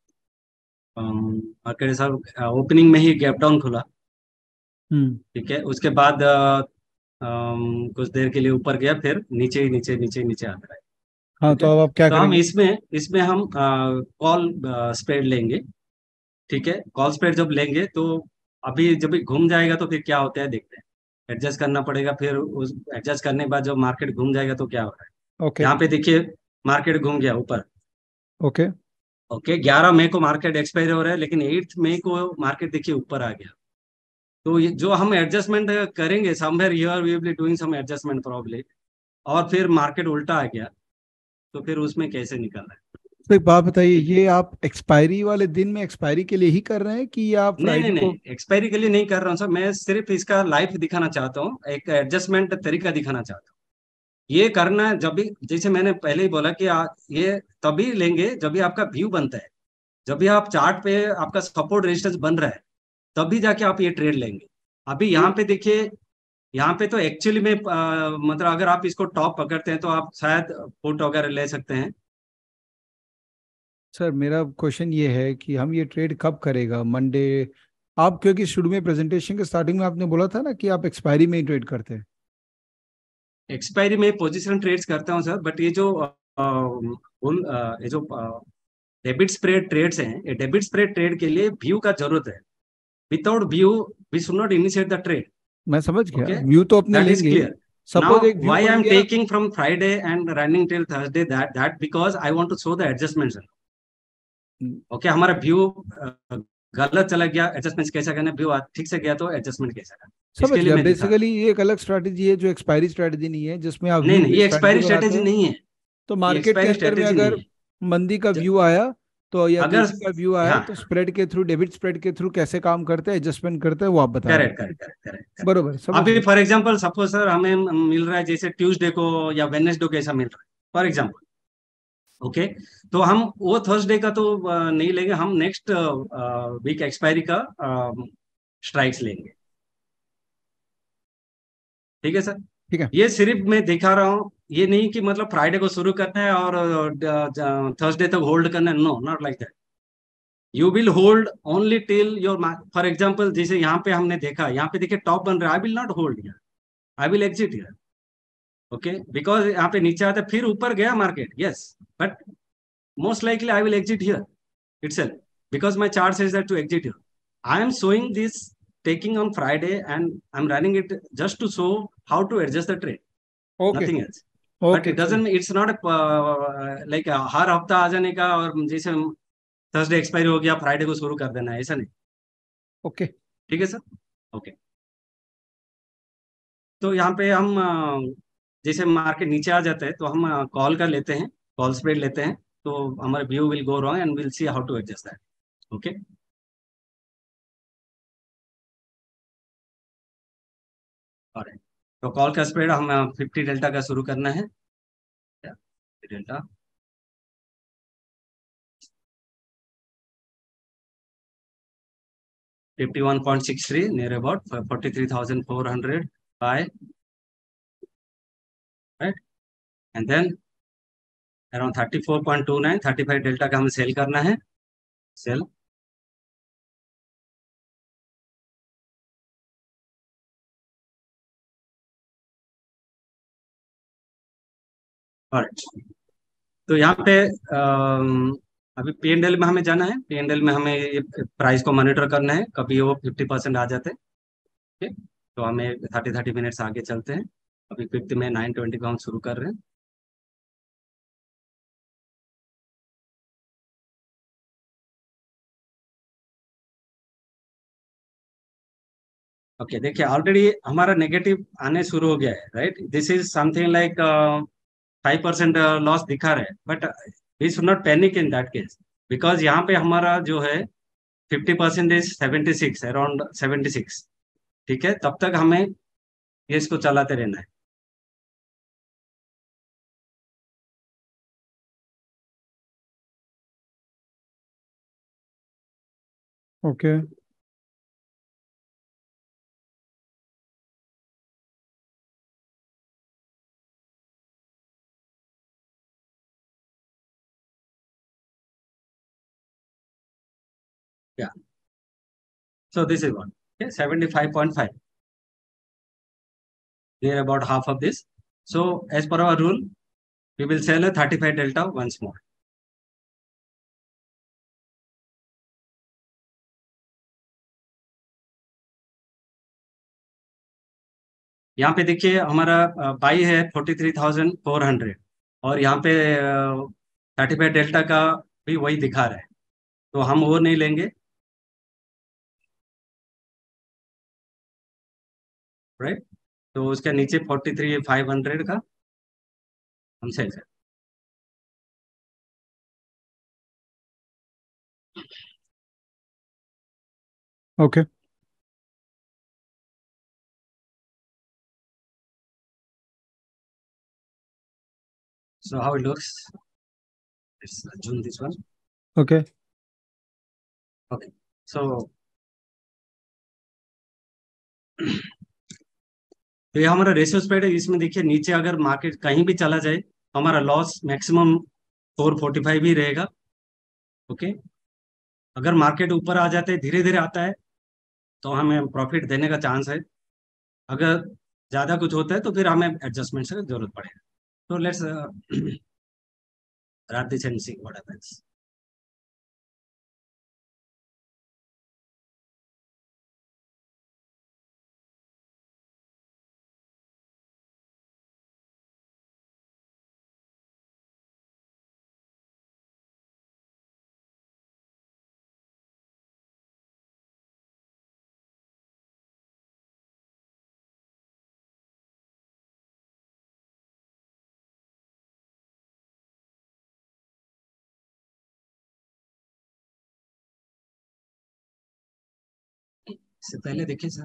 मार्केट सर ओपनिंग में ही गैप डाउन खुला. हम्म. ठीक है, उसके बाद अ, अम, कुछ देर के लिए ऊपर गया, फिर नीचे ही नीचे नीचे नीचे आता है. हाँ, ठीक तो है, अब आप क्या तो हम करेंगे? इसमें इसमें हम कॉल स्प्रेड लेंगे. ठीक है, कॉल स्प्रेड जब लेंगे तो अभी जब भी घूम जाएगा तो फिर क्या होता है देखते हैं. एडजस्ट करना पड़ेगा, फिर उस एडजस्ट करने के बाद जब मार्केट घूम जाएगा तो क्या हो रहा है. ओके. यहाँ पे देखिए मार्केट घूम गया ऊपर. ओके. ओके, ग्यारह मई को मार्केट एक्सपायर हो रहा है, लेकिन एट्थ मई को मार्केट देखिए ऊपर आ गया. तो ये जो हम एडजस्टमेंट करेंगे, somewhere here we will be doing some adjustment probably, और फिर मार्केट उल्टा आ गया, तो फिर उसमें कैसे निकलना है? तो एक बात बताइए, ठीक है। ये आप एक्सपायरी वाले दिन में एक्सपायरी के लिए ही कर रहे हैं कि ये आप नहीं नहीं फ्राइडे को? नहीं, एक्सपायरी के लिए नहीं कर रहा हूँ सर, मैं सिर्फ इसका लाइफ दिखाना चाहता हूँ, एक एडजस्टमेंट तरीका दिखाना चाहता हूँ। ये करना है जब भी, जैसे मैंने पहले ही बोला कि आ, ये तभी लेंगे जब भी आपका व्यू बनता है, जब भी आप चार्ट पे आपका सपोर्ट रेजिस्टेंस बन रहा है, तभी जाके आप ये ट्रेड लेंगे। अभी ये यहाँ पे देखिए, यहाँ पे तो एक्चुअली में आ, मतलब अगर आप इसको टॉप पकड़ते हैं तो आप शायद पुट वगैरह ले सकते हैं। सर, मेरा क्वेश्चन ये है कि हम ये ट्रेड कब करेगा? मंडे? आप क्योंकि शुरू में प्रेजेंटेशन के स्टार्टिंग में आपने बोला था ना कि आप एक्सपायरी में ही ट्रेड करते हैं। एक्सपायरी में पोजीशन ट्रेड्स करता हूँ सर, बट ये जो आ, उन, आ, ये जो डेबिट स्प्रेड ट्रेड्स हैं, ये डेबिट स्प्रेड ट्रेड के लिए व्यू का जरूरत है। Without view we should not initiate the trade. मैं समझ गया, Okay, व्यू तो अपने that is लेंगे। clear. Now, सपोज एक व्यू why बन I'm गया। taking from Friday and running till Thursday, that that because I want to show the adjustments. Hmm, Okay, हमारा व्यू गलत चला गया, एडजस्टमेंट कैसा करना, व्यू ठीक से गया तो एडजस्टमेंट कैसा करना, समझ इसके लिए गया। मैं दिखा रहा बेसिकली ये एक अलग स्ट्रैटेजी है जो एक्सपायरी स्ट्रैटेजी नहीं है, जिसमें आप हूँ। नहीं व्यू नहीं, बेस्ड ये स्ट्रैटेजी एक्सपायरी बनाते स्ट्रेटेजी हो। नहीं है। तो ये मार्केट के एक्सपायरी अंदर में स्ट्रेटेजी नहीं अगर है। मंदी का ज- व्यू आया तो, या अगर, तेजी का व्यू आया हाँ, तो स्प्रेड के थ्रू, डेबिट स्प्रेड के थ्रू कैसे काम करते हैं, एडजस्टमेंट करते हैं, वो आप बता रहे करेक्ट हैं। Correct correct correct. बरोबर, समझ अभी गया। फॉर एग्जांपल सपोज सर हमें मिल रहा है जैसे ट्यूसडे को या वेडनेसडे को ऐसा मिल रहा है फॉर एग्जांपल। ओके, तो हम वो थर्सडे का तो अ, नहीं लेंगे, हम नेक्स्ट वीक एक्सपायरी का स्ट्राइक्स लेंगे। ठीक है सर। ठीक है। ये सिर्फ मैं दिखा रहा हूँ, ये नहीं कि मतलब फ्राइडे को शुरू करना है और थर्सडे तक होल्ड करना है, no not like that. You will hold only till your, for example जैसे यहाँ पे हमने देखा, यहाँ पे देखिए टॉप बन रहा है, I will not hold here, I will exit here. Okay, because यहाँ पे नीचे आता है, फिर ऊपर गया market, yes, but most likely I will exit here itself because my chart says that to exit here. I am showing this taking on Friday and I'm running it just to show how to adjust the trade, okay. nothing else. But okay, it चलो। doesn't, it's not a uh, like a, हर हफ्ता आ जाने का और जैसे थर्सडे एक्सपायरी हो गया फ्राइडे को शुरू कर देना है, ऐसा नहीं। ओके। ठीक है सर। ओके, तो यहाँ पे हम अ, जैसे मार्केट नीचे आ जाते हैं तो हम कॉल कर लेते हैं, कॉल स्प्रेड लेते हैं, तो हमारे view will go wrong and will see how to adjust that. Okay, और तो कॉल का स्प्रेड हम फिफ्टी डेल्टा का शुरू करना है। Delta fifty one point six three near about forty three thousand four hundred buy, right, and then around thirty four point two nine, thirty five delta का हमें सेल करना है, सेल। और तो यहाँ पे अम, अभी पी एंड एल में हमें जाना है, पी एंड एल में हमें ये प्राइस को मॉनिटर करना है, कभी वो फिफ्टी परसेंट आ जाते हैं। ठीक, तो हमें थर्टी थर्टी मिनट्स आगे चलते हैं। अभी फिफ्थ में नाइन ट्वेंटी को हम शुरू कर रहे हैं। ओके, देखिए ऑलरेडी हमारा नेगेटिव आने शुरू हो गया है, right, this is something like five percent loss दिखा रहे हैं, but we should not panic in that case, because यहाँ पे हमारा जो है fifty percent is seventy six, around seventy six. ठीक है, तब तक हमें ये इसको चलाते रहना है। ओके। क्या, so this is one seventy five point five, near about half of this. So as per our rule, we will sell a thirty five delta once more. यहाँ पे देखिए हमारा बाई है forty three thousand four hundred, और यहाँ पे थर्टी फाइव डेल्टा का भी वही दिखा रहा है, तो हम वो नहीं लेंगे। राइट। तो उसके नीचे फोर्टी थ्री फाइव हंड्रेड का हम सेल करें। Okay. So how it looks? Let's zoom this one. Okay. Okay. So तो ये हमारा रेशियो स्प्रेड है। इसमें देखिए नीचे अगर मार्केट कहीं भी चला जाए हमारा loss maximum four forty five ही रहेगा। ओके। अगर मार्केट ऊपर आ जाते धीरे धीरे आता है तो हमें प्रॉफिट देने का चांस है। अगर ज्यादा कुछ होता है तो फिर हमें एडजस्टमेंट की जरूरत पड़ेगा। तो let's wrap this and see what happens. इससे पहले देखिए सर,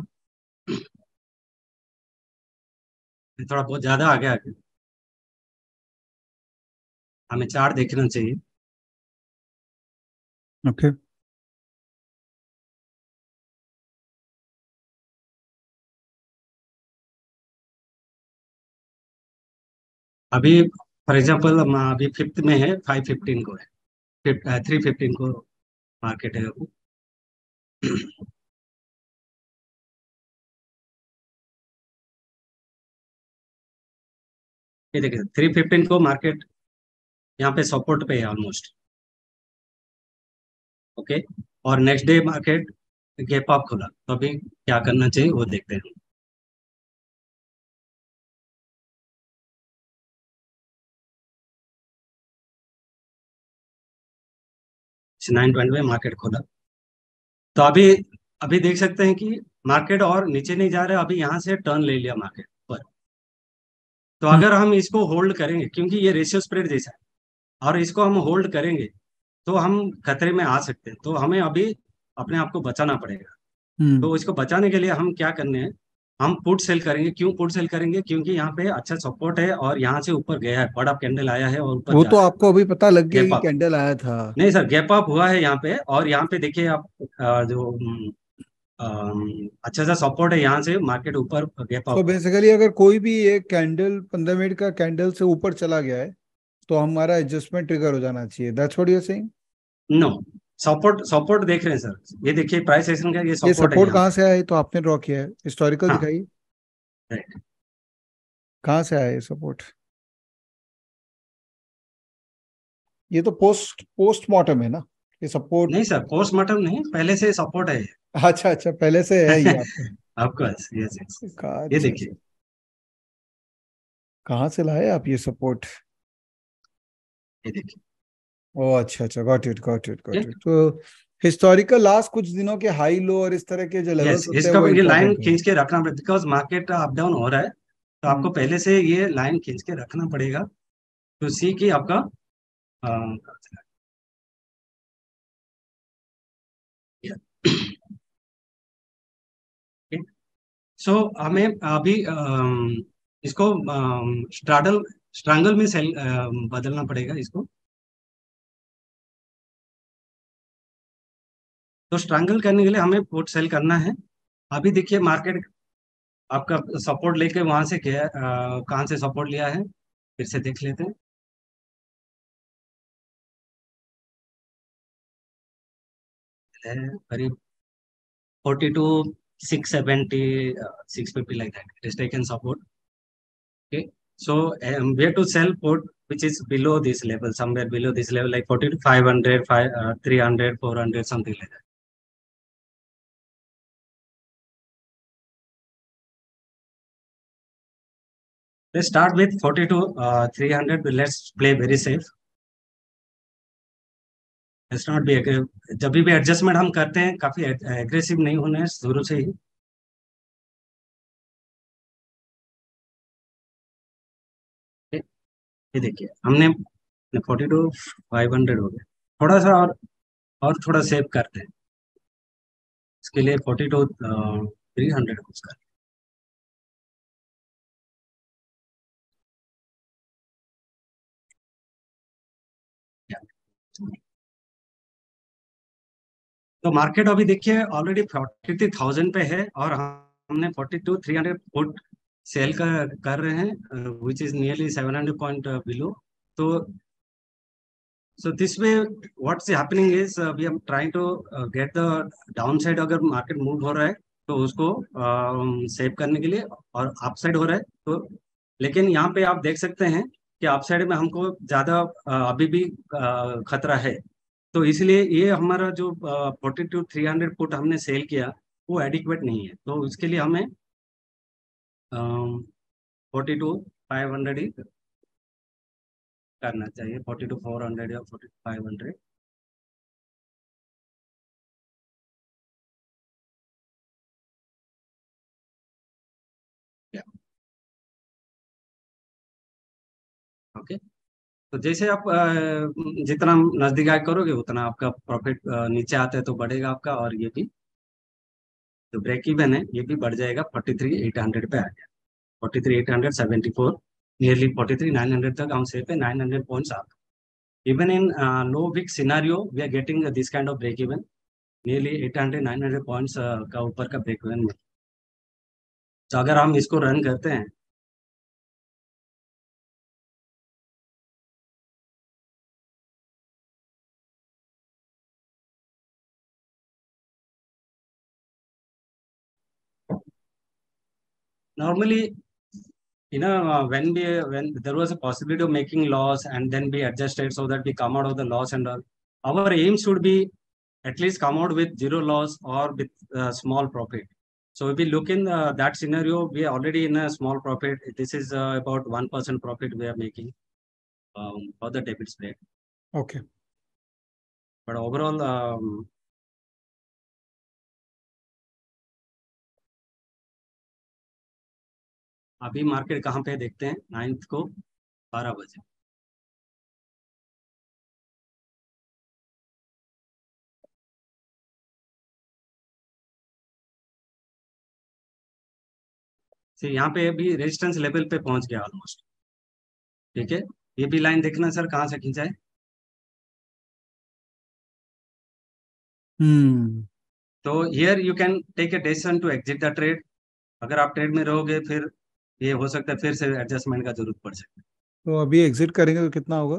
थोड़ा बहुत ज्यादा आगे आगे हमें चार्ट देखना चाहिए। ओके। अभी फॉर एग्जांपल अभी फिफ्थ में है, फाइव फिफ्टीन को है, थ्री फिफ्टीन को मार्केट है अभी। ये देखिए थ्री फिफ्टीन को मार्केट यहाँ पे सपोर्ट पे है ऑलमोस्ट। ओके। और next day market gap up खुला, तो अभी क्या करना चाहिए वो देखते हैं। नाइन ट्वेंटी में मार्केट खोला, तो अभी अभी देख सकते हैं कि मार्केट और नीचे नहीं जा रहा है, अभी यहाँ से टर्न ले लिया मार्केट पर। तो हम्म। अगर हम इसको होल्ड करेंगे, क्योंकि ये रेशियो स्प्रेड जैसा है और इसको हम होल्ड करेंगे तो हम खतरे में आ सकते हैं। तो हमें अभी अपने आप को बचाना पड़ेगा। हम्म। तो इसको बचाने के लिए हम क्या करने हैं, हम पुट सेल करेंगे। क्यों पुट सेल करेंगे? क्योंकि यहाँ पे अच्छा सपोर्ट है और यहाँ से ऊपर गया है, बड़ा कैंडल आया है और ऊपर वो जा तो रहा है। आपको अभी पता लग गया गैप कि अप, कैंडल आया था। नहीं सर, गैप अप हुआ है यहाँ पे। और यहाँ पे देखिए आप, अ, जो अम, अम, अच्छा सा सपोर्ट है, यहाँ से मार्केट ऊपर गैप सो अप हुआ। बेसिकली अगर कोई भी एक कैंडल पंद्रह मिनट का कैंडल से ऊपर चला गया है तो हमारा एडजस्टमेंट ट्रिगर हो जाना चाहिए। That's what you are saying. No, support support देख रहे हैं सर, ये देखिए प्राइस एक्शन का ये ये सपोर्ट है सपोर्ट यहाँ कहाँ पे। से आया है तो आपने ड्रॉ किया है, हिस्टोरिकल हाँ, दिखाइए। राइट। कहाँ से आया है सपोर्ट? ये तो पोस्ट पोस्टमार्टम है ना, ये सपोर्ट। नहीं सर, पोस्टमार्टम नहीं, पहले से सपोर्ट है। अच्छा अच्छा, पहले से है ये आपके। Of course, yes yes. का- ये अच्छा देखिए, अच्छा। कहाँ से लाए आप ये सपोर्ट? ये देखिए। ओ अच्छा अच्छा, got it got it got ठीक। इट। तो हिस्टोरिकल लास्ट कुछ दिनों के हाई लो और इस तरह के जो यस, लेवल्स होते हैं इसका वो ये लाइन इंपॉर्टेंट है। खींच के रखना पड़ेगा, बिकॉज मार्केट अप डाउन हो रहा है। तो आपको हम्म। पहले से ये लाइन खींच के रखना पड़ेगा, तो सी कि आपका सो हमें अभी अम, इसको स्ट्राडल स्ट्रैंगल में सेल बदलना पड़ेगा इसको। तो स्ट्रैंगल करने के लिए हमें पुट सेल करना है। अभी देखिए मार्केट आपका सपोर्ट लेके वहां से गया, अ, कहाँ से सपोर्ट लिया है फिर से देख लेते हैं। है करीब forty two six seventy, six fifty like that it is taken support. Okay. So we have to sell put which is below this level, somewhere below this level, like forty to five hundred, five, uh, three hundred, four hundred, something like that. Let's start with forty to uh, three hundred, but let's play very safe. Let's not be aggressive. जब भी एडजस्टमेंट हम करते हैं काफी एग्रेसिव नहीं होना है शुरू से ही। ये देखिए हमने फोर्टी टू फाइव हंड्रेड हो गया, थोड़ा सा और और थोड़ा सेव करते हैं इसके लिए फोर्टी टू थ्री हंड्रेड कुछ कर। तो मार्केट अभी देखिए ऑलरेडी फोर्टी थ्री थाउजेंड पे है और हमने forty two three hundred put sell कर कर रहे हैं, which is nearly seven hundred point below. तो so this way what's happening is uh, we are trying to uh, get the downside, अगर मार्केट मूव हो रहा है तो उसको सेव uh, करने के लिए, और अपसाइड हो रहा है तो, लेकिन यहाँ पे आप देख सकते हैं कि अपसाइड में हमको ज्यादा uh, अभी भी uh, खतरा है। तो इसलिए ये हमारा जो forty two three hundred put हमने सेल किया वो एडिक्वेट नहीं है, तो इसके लिए हमें फोर्टी टू फाइव हंड्रेड ही करना चाहिए, फोर्टी टू फोर हंड्रेड या forty two five hundred. Okay, तो जैसे आप अ, जितना नजदीक आगे करोगे उतना आपका प्रॉफिट नीचे आता है तो बढ़ेगा आपका, और ये भी जो ब्रेक इवन है ये भी बढ़ जाएगा, फोर्टी थ्री एट हंड्रेड पे आ गया, forty three eight hundred seventy four, nearly forty three nine hundred तक हम सेफ है, नाइन हंड्रेड पॉइंट्स आप। Even in uh, low wick scenario, we are getting uh, this kind of break even, nearly eight hundred nine hundred points uh, का ऊपर का break even में। तो अगर हम इसको रन करते हैं normally, you know, uh, when we when there was a possibility of making loss and then we adjusted so that we come out of the loss, and all, our aim should be at least come out with zero loss or with uh, small profit. So if we look in uh, that scenario, we are already in a small profit. This is uh, about one percent profit we are making um, for the debit spread. Okay. But overall, um, अभी मार्केट कहाँ पे देखते हैं, नाइन्थ को बारह बजे। से यहाँ पे अभी रेजिस्टेंस लेवल पे पहुंच गया ऑलमोस्ट। ठीक है, ये भी लाइन देखना सर कहाँ से खींचा है। हम्म तो here you can take a decision to exit the trade. अगर आप ट्रेड में रहोगे फिर ये हो सकता है फिर से एडजस्टमेंट का जरूरत पड़ सकता तो अभी एग्जिट करेंगे तो कितना होगा?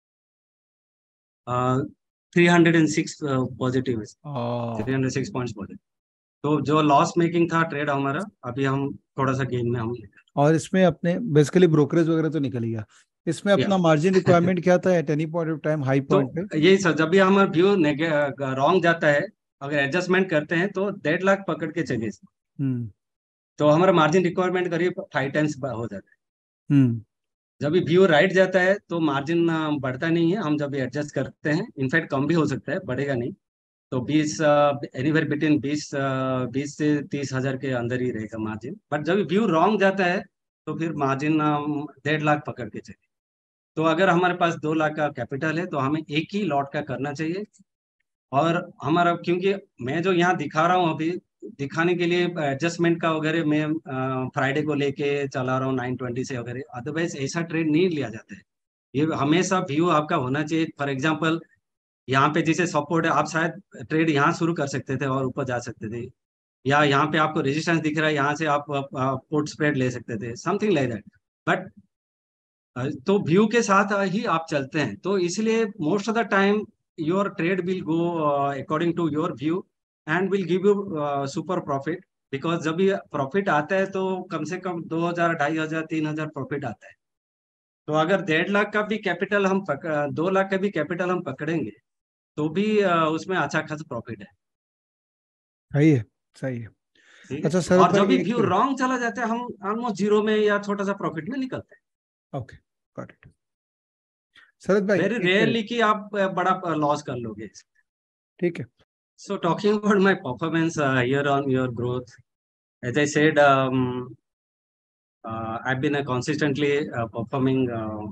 है। Three hundred and six positive, आ, three hundred six point positive. तो जो लॉस मेकिंग था ट्रेड हमारा, अभी हम थोड़ा सा गेन में हम। और इसमें अपने बेसिकली ब्रोकरेज वगैरह तो निकल गया, इसमें या अपना मार्जिन रिक्वायरमेंट क्या था at any point of time high to point पे? यही सर, जब भी हमारा व्यू रॉन्ग जाता है, अगर एडजस्टमेंट करते हैं तो डेढ़ लाख पकड़ के चलिए, हम्म तो हमारा मार्जिन रिक्वायरमेंट करीब फाइव टाइम्स हो जाता है। हम्म जब भी व्यू राइट जाता है तो मार्जिन बढ़ता नहीं है, हम जब भी एडजस्ट करते हैं इनफैक्ट कम भी हो सकता है, बढ़ेगा नहीं। तो बीस एनीवेयर बिटवीन बीस बीस से तीस हजार के अंदर ही रहेगा मार्जिन। बट जब व्यू रॉन्ग जाता है तो फिर मार्जिन डेढ़ लाख पकड़ के चलिए। तो अगर हमारे पास दो लाख का कैपिटल है तो हमें एक ही लॉट का करना चाहिए। और हमारा, क्योंकि मैं जो यहाँ दिखा रहा हूँ अभी, दिखाने के लिए एडजस्टमेंट का वगैरह मैं फ्राइडे को लेके चला रहा हूँ नाइन ट्वेंटी से वगैरह, अदरवाइज ऐसा ट्रेड नहीं लिया जाता है। ये हमेशा व्यू आपका होना चाहिए। फॉर एग्जांपल यहाँ पे जैसे सपोर्ट है, आप शायद ट्रेड यहाँ शुरू कर सकते थे और ऊपर जा सकते थे, या यहाँ पे आपको रेजिस्टेंस दिख रहा है, यहाँ से आप पुट स्प्रेड ले सकते थे, समथिंग लाइक दैट। बट तो व्यू के साथ ही आप चलते हैं, तो इसलिए most of the time your trade will go according to your view and will give you super profit. Because जब भी प्रॉफिट आता है तो कम से कम दो हजार ढाई हजार तीन हजार प्रॉफिट आता है। तो अगर डेढ़ लाख का भी कैपिटल हम पक, दो लाख का भी कैपिटल हम पकड़ेंगे तो भी uh, उसमें अच्छा खासा प्रॉफिट है। सही है, सही है। ठीक है, अच्छा शरद और भाई जब भी एक, व्यू रॉन्ग चला जाता है हम ऑलमोस्ट जीरो में या छोटा सा प्रॉफिट में निकलते हैं। Okay got it. शरद भाई वेरी एक, रेयरली कि आप uh, बड़ा लॉस कर लोगे। ठीक है। So talking about my performance uh, here on your growth, as I said, um, uh, I've been uh, consistently uh, performing. Uh,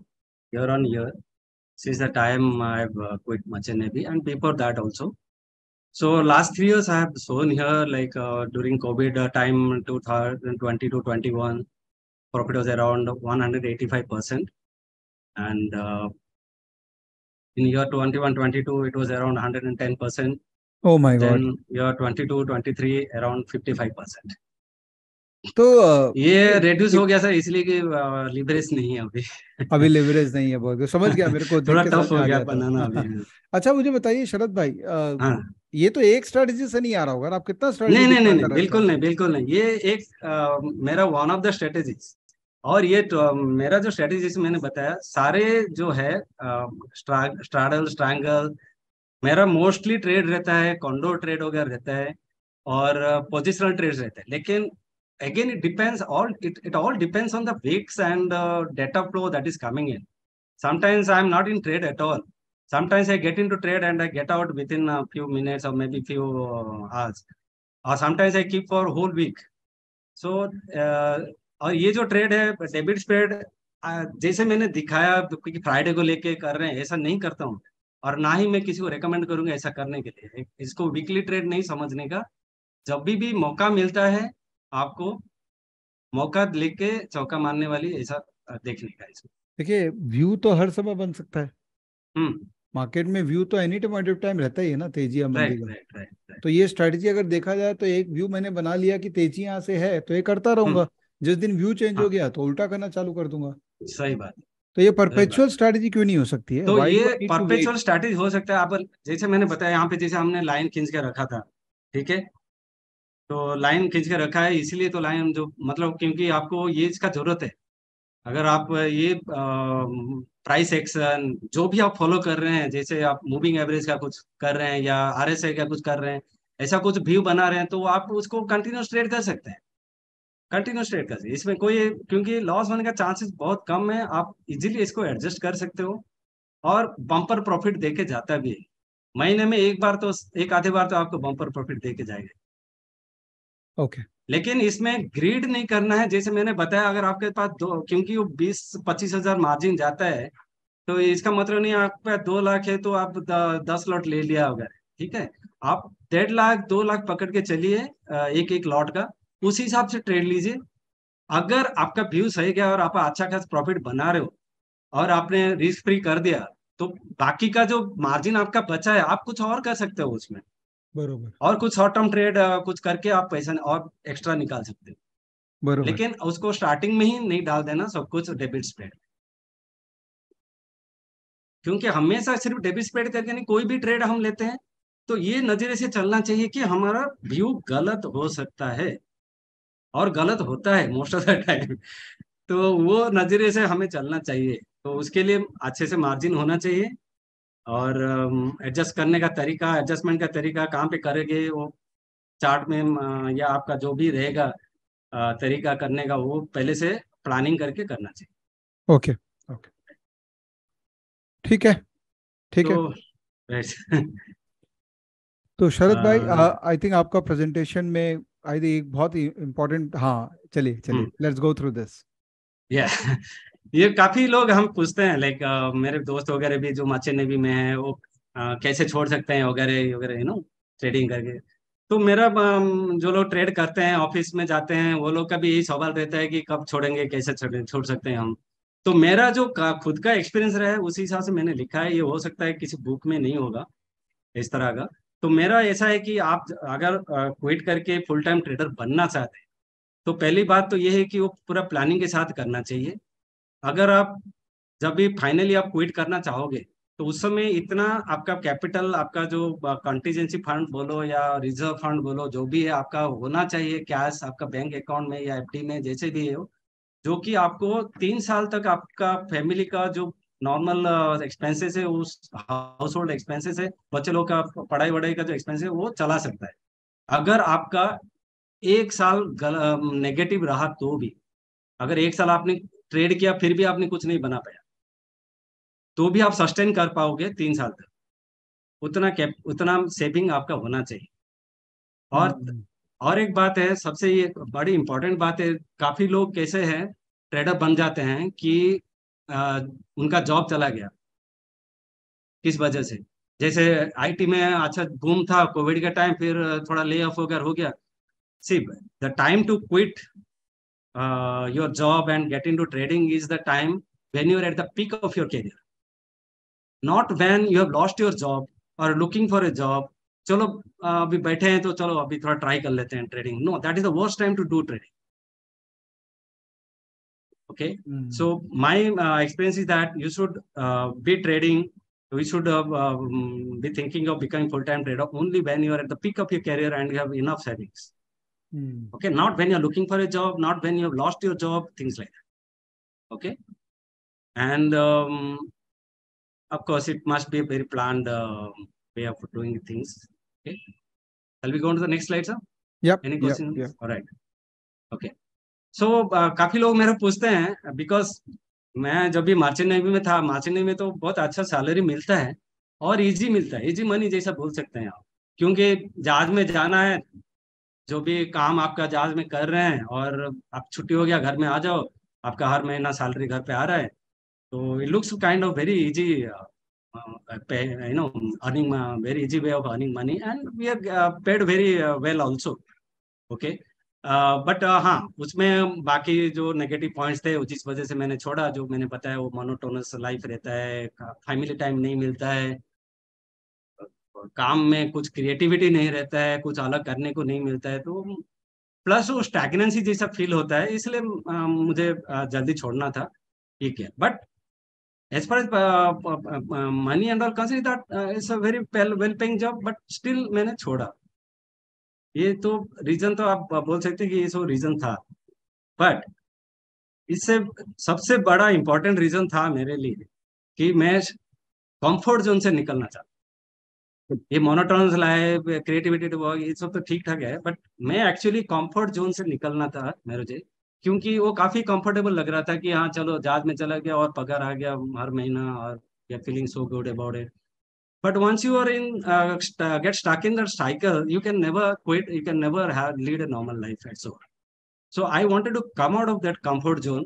year on year since the time I've uh, quit Merchant Navy, and before that also. So last three years I have shown here, like uh, during COVID uh, time two thousand twenty to twenty-one, profit was around one hundred eighty-five percent, and uh, in year twenty-one twenty-two it was around one hundred ten percent. Oh my god. Then year twenty-two twenty-three around fifty-five percent. तो अ, ये रेड्यूस हो एक, गया सर, इसलिए कि लिवरेज नहीं है अभी। अभी लिवरेज नहीं है बहुत, समझ गया, मेरे को देख थोड़ा के समझ टफ में हो आ गया गया बनाना था। अभी। अच्छा, मुझे बताइए शरद भाई, अ, हाँ, ये तो एक स्ट्रेटजी से नहीं आ रहा होगा, आप कितना स्ट्रेटजी नहीं नहीं नहीं डिप्लॉय नहीं, कर रखे बिल्कुल हैं? नहीं, बिल्कुल नहीं। ये एक अ, मेरा वन ऑफ द स्ट्रेटेजीज। और ये तो, मेरा जो स्ट्रेटेजीज मैंने बताया सारे जो है, स्ट्राडल स्ट्रैंगल, मेरा मोस्टली ट्रेड रहता है, कॉन्डोर ट्रेड वगैरह रहता है, और पोजिशनल ट्रेड रहते हैं। लेकिन again it depends all it it all depends on the weeks and data flow that is coming in. Sometimes I'm not in trade at all. Sometimes I get into trade and I get out within a few minutes or maybe few uh, hours. Or sometimes I keep for whole week. So uh, और ये जो ट्रेड है डेबिट स्प्रेड, जैसे मैंने दिखाया, क्योंकि फ्राइडे को लेके कर रहे हैं, ऐसा नहीं करता हूँ। और ना ही मैं किसी को रेकमेंड करूंगा ऐसा करने के लिए। इसको वीकली ट्रेड नहीं समझने का। जब भी भी मौका मिलता है आपको, मौका लेके चौका मारने वाली ऐसा देखने का इसमें। देखिए, व्यू तो हर समय बन सकता है हम्म। मार्केट में, व्यू तो एनी टाइम एट टाइम रहता ही है ना, तेजी या मंदी राइट का। Right right. तो ये स्ट्रेटजी अगर देखा जाए तो एक व्यू मैंने बना लिया कि तेजी यहाँ से है तो ये करता हम्म। रहूंगा, जिस दिन व्यू चेंज हो हाँ, गया तो उल्टा करना चालू कर दूंगा। सही बात। तो ये सही बात। परपेचुअल स्ट्रेटजी क्यों नहीं हो सकती है? तो व्हाई डू ये I need to perpetual wait? Strategy हो सकता है। आप जैसे मैंने बताया यहाँ पे, जैसे हमने लाइन खींच के रखा था, ठीक है। तो लाइन खींच के रखा है इसलिए, तो लाइन जो मतलब, क्योंकि आपको ये इसका जरूरत है। अगर आप ये प्राइस एक्शन जो भी आप फॉलो कर रहे हैं, जैसे आप मूविंग एवरेज का कुछ कर रहे हैं या आरएसआई का कुछ कर रहे हैं, ऐसा कुछ व्यू बना रहे हैं, तो आप उसको कंटिन्यूस ट्रेड कर सकते हैं। कंटिन्यूस ट्रेड कर, इसमें कोई, क्योंकि लॉस होने का चांसेस बहुत कम है। आप इजीली इसको एडजस्ट कर सकते हो, और बम्पर प्रॉफिट देके जाता भी है। महीने में एक बार तो, एक आधे बार तो आपको बम्पर प्रॉफिट देके जाएगा। ओके। लेकिन इसमें ग्रीड नहीं करना है, जैसे मैंने बताया। अगर आपके पास दो, क्योंकि वो बीस पच्चीस हजार मार्जिन जाता है, तो इसका मतलब नहीं आपके पास दो लाख है तो आप द, दस लॉट ले लिया होगा, ठीक है। आप डेढ़ लाख दो लाख पकड़ के चलिए, अ, एक एक लॉट का, उस हिसाब से ट्रेड लीजिए। अगर आपका व्यू सही गया और आप अच्छा खासा प्रॉफिट बना रहे हो, और आपने रिस्क फ्री कर दिया, तो बाकी का जो मार्जिन आपका बचा है, आप कुछ और कर सकते हो उसमें। बरोबर। और कुछ शॉर्ट टर्म ट्रेड कुछ करके आप पैसा और एक्स्ट्रा निकाल सकते हो। बरोबर। लेकिन उसको स्टार्टिंग में ही नहीं डाल देना सब कुछ डेबिट स्प्रेड। क्योंकि हमेशा सिर्फ डेबिट स्प्रेड करके नहीं, कोई भी ट्रेड हम लेते हैं तो ये नजरिए से चलना चाहिए कि हमारा व्यू गलत हो सकता है, और गलत होता है मोस्ट ऑफ द टाइम। तो वो नजरिए से हमें चलना चाहिए। तो उसके लिए अच्छे से मार्जिन होना चाहिए, और एडजस्ट करने का तरीका, एडजस्टमेंट का तरीका कहाँ पे करेंगे वो चार्ट में, अ, या आपका जो भी रहेगा अ, तरीका करने का, वो पहले से प्लानिंग करके करना चाहिए। ओके। ओके, ठीक है। ठीक है। तो तो शरद भाई, अ, आई थिंक आपका प्रेजेंटेशन में आई थिंक एक बहुत ही इम्पोर्टेंट, हाँ चलिए चलिए, hmm, let's go through this. या ये काफी लोग हम पूछते हैं, लाइक मेरे दोस्त वगैरह भी जो मर्चेंट नेवी में है, वो अ, कैसे छोड़ सकते हैं वगैरह वगैरह, यू नो, ट्रेडिंग करके। तो मेरा अम, जो लोग ट्रेड करते हैं, ऑफिस में जाते हैं, वो लोग का भी यही सवाल रहता है कि कब छोड़ेंगे, कैसे छोड़ छोड़ सकते हैं हम। तो मेरा जो का, खुद का एक्सपीरियंस रहा है, उसी हिसाब से मैंने लिखा है। ये हो सकता है किसी बुक में नहीं होगा इस तरह का। तो मेरा ऐसा है कि आप अगर क्विट करके फुल टाइम ट्रेडर बनना चाहते हैं, तो पहली बात तो ये है कि वो पूरा प्लानिंग के साथ करना चाहिए। अगर आप जब भी फाइनली आप क्विट करना चाहोगे, तो उस समय इतना आपका कैपिटल, आपका जो कंटीजेंसी फंड बोलो या रिजर्व फंड बोलो, जो भी है आपका होना चाहिए, कैश आपका बैंक अकाउंट में या एफडी में, जैसे भी हो, जो कि आपको तीन साल तक आपका फैमिली का जो नॉर्मल एक्सपेंसेस है, उस हाउस होल्ड एक्सपेंसेस है, बच्चे लोग का पढ़ाई वढ़ाई का जो एक्सपेंस है, वो चला सकता है। अगर आपका एक साल नेगेटिव रहा तो भी, अगर एक साल आपने ट्रेड किया फिर भी आपने कुछ नहीं बना पाया, तो भी आप सस्टेन कर पाओगे तीन साल तक। उतना कैप उतना सेविंग आपका होना चाहिए। और हम्म। और एक बात है, सबसे ये बड़ी इंपॉर्टेंट बात है, काफी लोग कैसे हैं ट्रेडर बन जाते हैं कि आ, उनका जॉब चला गया, किस वजह से? जैसे आईटी में अच्छा बूम था कोविड के टाइम, फिर थोड़ा ले ऑफ वगैरह हो गया। See, the time to quit your job and get into trading is the time when you are at the peak of your career, not when you have lost your job और लुकिंग फॉर ए जॉब। चलो uh, अभी बैठे हैं तो चलो अभी थोड़ा ट्राई कर लेते हैं trading. No, that is the worst time to do trading. Okay, so hmm my uh, experience is that you should uh, be trading, we should uh, um, be thinking of becoming full-time trader only when you are at the peak of your career and you have enough savings. Hmm Okay, not when you're looking for a job, not when you have lost your job, things like that. Okay, and um, of course it must be a very planned uh, way of doing things. Okay, shall we go on to the next slide, sir? Yup Any yup questions? Yup All right. Okay, so so, uh, काफी लोग मेरे पूछते हैं, बिकॉज मैं जब भी मार्चेंट नेवी में था, मार्चेंट नेवी में तो बहुत अच्छा सैलरी मिलता है और इजी मिलता है, इजी मनी जैसा बोल सकते हैं आप। क्योंकि जहाज में जाना है, जो भी काम आपका जहाज में कर रहे हैं, और आप छुट्टी हो गया घर में आ जाओ, आपका हर महीना सैलरी घर पे आ रहा है। तो it looks kind of very easy, you know, earning, very easy way of earning money, and we are paid very well also. Okay, but हाँ, उसमें बाकी जो नेगेटिव पॉइंट्स थे जिस वजह से मैंने छोड़ा, जो मैंने बताया, वो मोनोटोनस लाइफ रहता है, फैमिली टाइम नहीं मिलता है, काम में कुछ क्रिएटिविटी नहीं रहता है, कुछ अलग करने को नहीं मिलता है, तो प्लस वो स्टैग्नेंसी जैसा फील होता है, इसलिए अ, मुझे अ, जल्दी छोड़ना था। ठीक है, but as far as money and all consider that it's a very well paying job, but still मैंने छोड़ा। ये तो रीजन तो आप बोल सकते हैं कि ये सब रीजन था, बट इससे सबसे बड़ा इंपॉर्टेंट रीजन था मेरे लिए कि मैं कंफर्ट जोन से निकलना चाहता। ये मोनोटोनस लाइफ, क्रिएटिविटी वर्क, ये सब तो ठीक ठाक है, बट मैं एक्चुअली कंफर्ट जोन से निकलना था मेरे से। क्योंकि वो काफी कंफर्टेबल लग रहा था कि हाँ चलो जहाज में चला गया और पगार आ गया हर महीना, और या feeling so good about it. But once you are in, uh, st- get stuck in that cycle, you can never quit. You can never have lead a normal life and so on. So I wanted to come out of that comfort zone.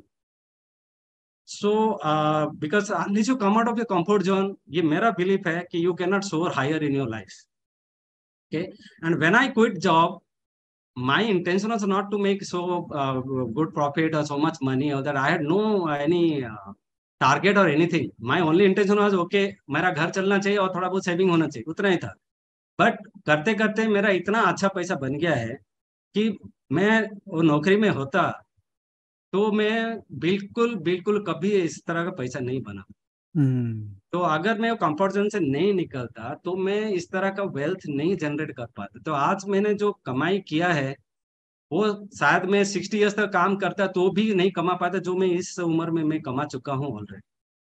So uh, because unless you come out of your comfort zone, ये मेरा belief है कि you cannot soar higher in your life. Okay, and when I quit job, my intention was not to make so uh, good profit or so much money, or that I had no uh, any uh, target or anything. My only intention was okay, मेरा घर चलना चाहिए और थोड़ा बहुत सेविंग होना चाहिए, उतना ही था। बट करते करते मेरा इतना अच्छा पैसा बन गया है कि मैं वो नौकरी में होता तो मैं बिल्कुल बिल्कुल कभी इस तरह का पैसा नहीं बना। हम्म तो अगर मैं कंफर्ट जोन से नहीं निकलता तो मैं इस तरह का वेल्थ नहीं जनरेट कर पाता। तो आज मैंने जो कमाई किया है, वो शायद मैं सिक्सटी ईयर्स तक काम करता तो भी नहीं कमा पाता जो मैं इस उम्र में मैं कमा चुका हूँ ऑलरेडी।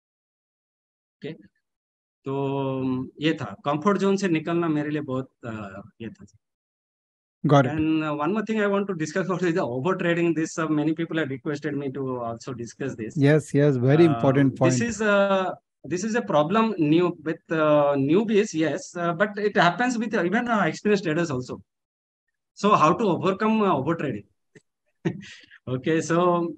ओके, तो ये था, कंफर्ट जोन से निकलना मेरे लिए बहुत अ, ये था। Got it And uh, one more thing I want to discuss about is the over trading. This uh, many people have requested me to also discuss this. Yes yes very Uh, important this point is uh, this is a problem new with uh, newbies, yes, uh, but it happens with even uh, experienced traders also. So how to overcome uh, over trading? Okay, so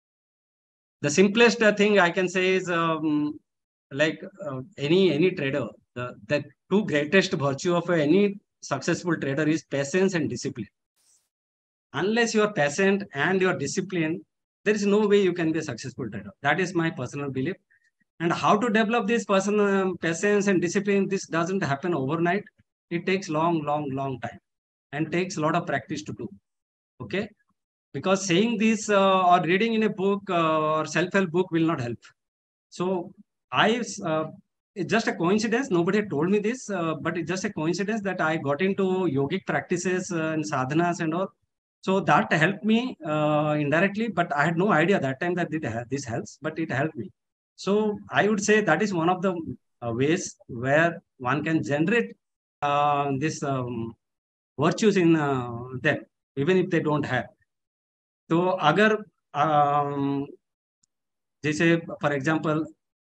the simplest uh, thing I can say is um, like uh, any any trader, the, the two greatest virtue of any successful trader is patience and discipline. Unless you are patient and you are disciplined, there is no way you can be a successful trader. That is my personal belief. And how to develop this personal um, patience and discipline, this doesn't happen overnight. It takes long, long, long time and takes a lot of practice to do. Okay, because saying this uh, or reading in a book uh, or self-help book will not help. So I, uh, it's just a coincidence. Nobody had told me this, uh, but it's just a coincidence that I got into yogic practices uh, and sadhanas and all. So that helped me uh, indirectly, but I had no idea that time that this helps, but it helped me. So I would say that is one of the uh, ways where one can generate uh, this um, virtues in uh, them, even if they don't have. तो अगर um, जैसे फॉर एग्जांपल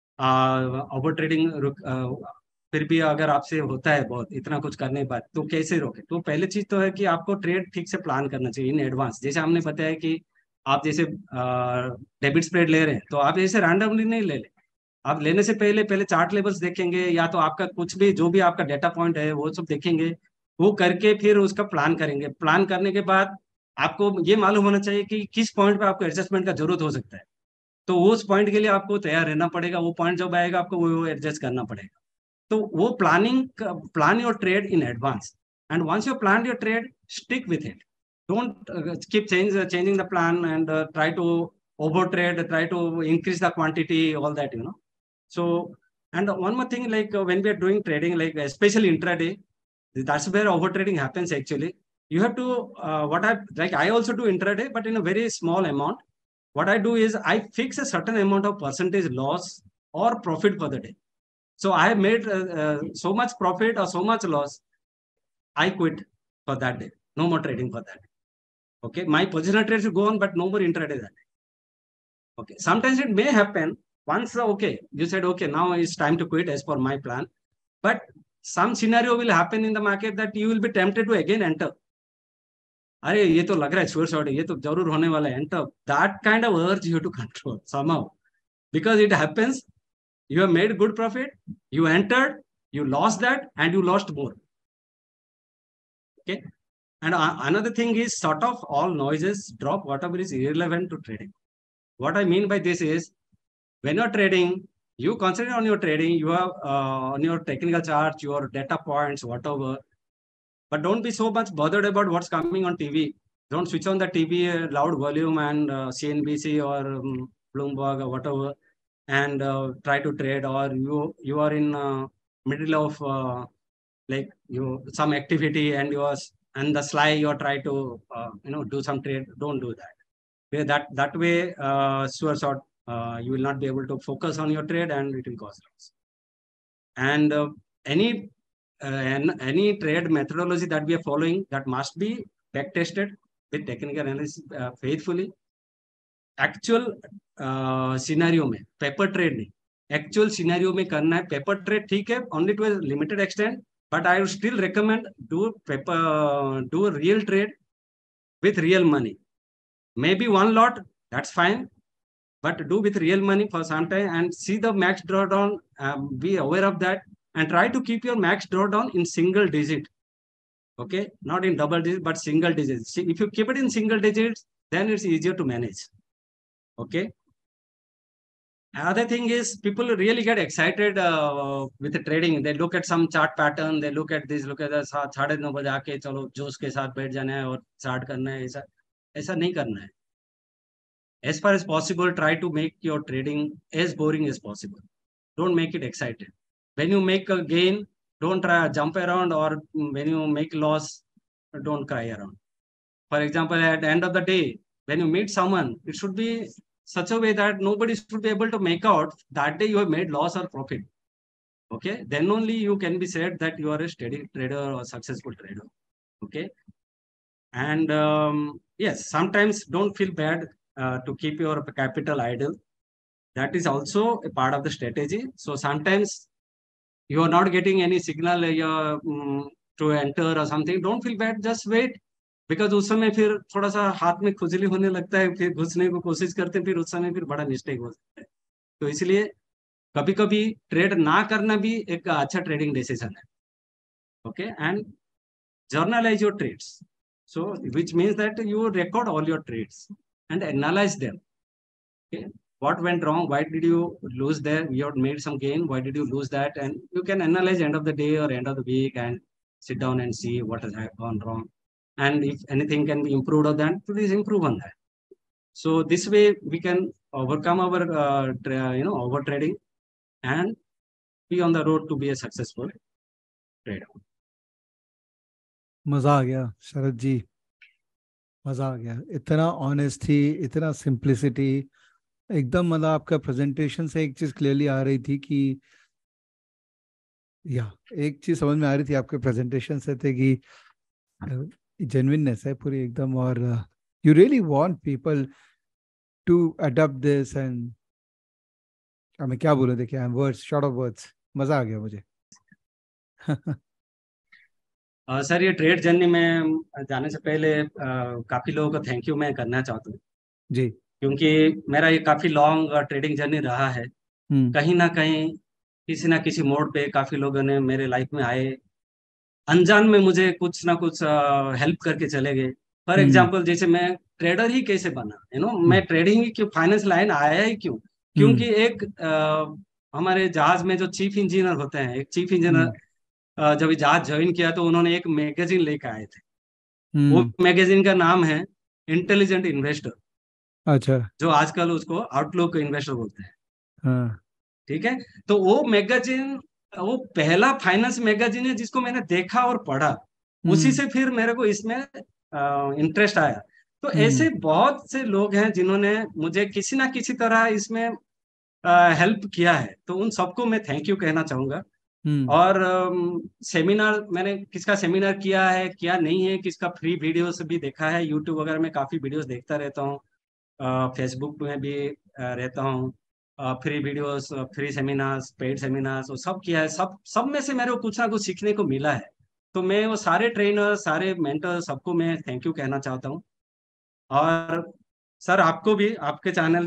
ओवर ट्रेडिंग फिर भी अगर आपसे होता है बहुत इतना कुछ करने के बाद, तो कैसे रोके? तो पहले चीज तो है कि आपको ट्रेड ठीक से प्लान करना चाहिए इन एडवांस। जैसे हमने बताया कि आप जैसे डेबिट स्प्रेड ले रहे हैं तो आप ऐसे रैंडमली नहीं ले ले, आप लेने से पहले पहले चार्ट लेवल्स देखेंगे, या तो आपका कुछ भी जो भी आपका डेटा पॉइंट है वो सब देखेंगे, वो करके फिर उसका प्लान करेंगे। प्लान करने के बाद आपको ये मालूम होना चाहिए कि किस पॉइंट पे आपको एडजस्टमेंट का जरूरत हो सकता है, तो उस पॉइंट के लिए आपको तैयार रहना पड़ेगा। वो पॉइंट जब आएगा आपको वो एडजस्ट करना पड़ेगा। तो वो planning, plan your trade in advance, and once you plan your trade, stick with it. don't uh, keep change, uh, changing the plan and uh, try to over trade, try to increase the quantity, all that, you know. So, and one more thing, like uh, when we are doing trading, like especially intraday, that's where over trading happens actually. You have to uh, what I like I also do intraday, but in a very small amount. What I do is I fix a certain amount of percentage loss or profit for the day. So I have made uh, uh, so much profit or so much loss, I quit for that day. No more trading for that day. Okay, my positional trade should go on, but no more intraday that day. Okay, sometimes it may happen once. Uh, okay, you said okay, now it's time to quit as per my plan, but some scenario will happen in the market that you will be tempted to again enter. अरे ये तो लग रहा है श्योर शॉट है, ये तो जरूर होने वाला है, enter. That kind of urge you to control somehow, because it happens. You have made good profit, you entered, you lost that, and you lost more. Okay. And uh, another thing is sort of all noises drop whatever is irrelevant to trading. What I mean by this is, when you're trading, you concentrate on your trading, you have uh, on your technical charts, your data points, whatever, but don't be so much bothered about what's coming on T V. Don't switch on the T V uh, loud volume and uh, C N B C or um, Bloomberg or whatever, and uh, try to trade, or you you are in uh, middle of uh, like you some activity and you are and the sly you are try to uh, you know do some trade. Don't do that. Where that that way uh, sure short uh, you will not be able to focus on your trade and it will cause loss. And uh, any uh, any trade methodology that we are following, that must be back tested with technical analysis uh, faithfully. Actual scenario में पेपर ट्रेड नहीं, एक्चुअल सिनेरियो में करना है। पेपर ट्रेड ठीक है, only to limited extent, but I would still recommend do paper, do real trade with real money. Maybe one lot, that's fine, but do with real money for some time and see the max drawdown. Um, be aware of that and try to keep your max drawdown in single digit. Okay, not in double digit, but single digits. See, if you keep it in single digits, then it's easier to manage. Okay. Another thing is people really get excited uh, with the trading. They look at some chart pattern, they look at this, look at the साढ़े नौ बजे आके चलो जोश के साथ बैठ जाना है और स्टार्ट करना है। ऐसा ऐसा नहीं करना है। As far as possible, try to make your trading as boring as possible. Don't make it excited. When you make a gain, don't try jump around, or when you make loss, don't cry around. For example, at the end of the day, when you meet someone, it should be such a way that nobody should be able to make out that day you have made loss or profit. Okay, then only you can be said that you are a steady trader or successful trader. Okay, and um, yes, sometimes don't feel bad uh, to keep your capital idle. That is also a part of the strategy. So sometimes you are not getting any signal uh, um, to enter or something. Don't feel bad. Just wait. Because उस समय फिर थोड़ा सा हाथ में खुजली होने लगता है, फिर घुसने को कोशिश करते हैं, फिर उस समय फिर बड़ा मिस्टेक हो सकता है। तो इसलिए कभी कभी ट्रेड ना करना भी एक अच्छा ट्रेडिंग डिसीजन है। Okay, and journalise your trades, so which means that you record all your trades and analyse them. Okay, what went wrong, why did you lose there, you had made some gain, why did you lose that, and you can analyze end of the day or end of the week and sit down and see what has gone wrong. And if anything can be improved on that, please improve on that. So this way we can overcome our uh, you know over trading and be on the road to be a successful trader. मजा आ गया शरद जी, मजा आ गया। इतना ऑनेस्टी, इतना सिंप्लिसिटी, एकदम मतलब आपका प्रेजेंटेशन से एक चीज क्लियरली आ रही थी कि या एक चीज समझ में आ रही थी आपके प्रेजेंटेशन से थे कि जेन्युइननेस है पूरी एकदम, और you really want people to adopt this and मैं क्या बोलूं, देखिए I am words short of words, मजा आ गया मुझे। uh, सर, ये ट्रेड जर्नी में जाने से पहले uh, काफी लोगों को थैंक यू मैं करना चाहता हूँ। जी। क्योंकि मेरा ये काफी लॉन्ग ट्रेडिंग जर्नी रहा है। हम्म। कहीं ना कहीं किसी ना किसी मोड़ पे काफी लोगों ने मेरे लाइफ में आए, अनजान में मुझे कुछ ना कुछ हेल्प करके चले गए। For hmm. एग्जांपल, जैसे मैं ट्रेडर ही कैसे बना, यू नो हम्म। मैं ट्रेडिंग ही क्यों, फाइनेंस लाइन आया ही क्यों? हम्म। क्योंकि एक अ, हमारे जहाज में जो चीफ इंजीनियर होते हैं, एक चीफ हम्म। इंजीनियर जब ये जहाज ज्वाइन किया तो उन्होंने एक मैगजीन लेकर आए थे। वो हम्म। मैगजीन का नाम है इंटेलिजेंट इन्वेस्टर, अच्छा। जो आजकल उसको आउटलुक इन्वेस्टर बोलते हैं। हाँ। ठीक है। तो वो मैगजीन, वो पहला फाइनेंस मैगजीन है जिसको मैंने देखा और पढ़ा। उसी हम्म। से फिर मेरे को इसमें इंटरेस्ट आया। तो हम्म। ऐसे बहुत से लोग हैं जिन्होंने मुझे किसी ना किसी तरह इसमें हेल्प किया है, तो उन सबको मैं थैंक यू कहना चाहूंगा। हम्म। और सेमिनार मैंने किसका सेमिनार किया है क्या नहीं है, किसका फ्री वीडियोस भी देखा है, यूट्यूब वगैरह में काफी वीडियोस देखता रहता हूँ, फेसबुक में भी अ, रहता हूँ। Free videos, free seminars, paid seminars, वो सब किया है। सब सब में से मेरे को कुछ ना कुछ सीखने को मिला है। तो मैं वो सारे ट्रेनर, सारे मेंटर, सबको मैं थैंक यू कहना चाहता हूँ। और सर आपको भी, आपके चैनल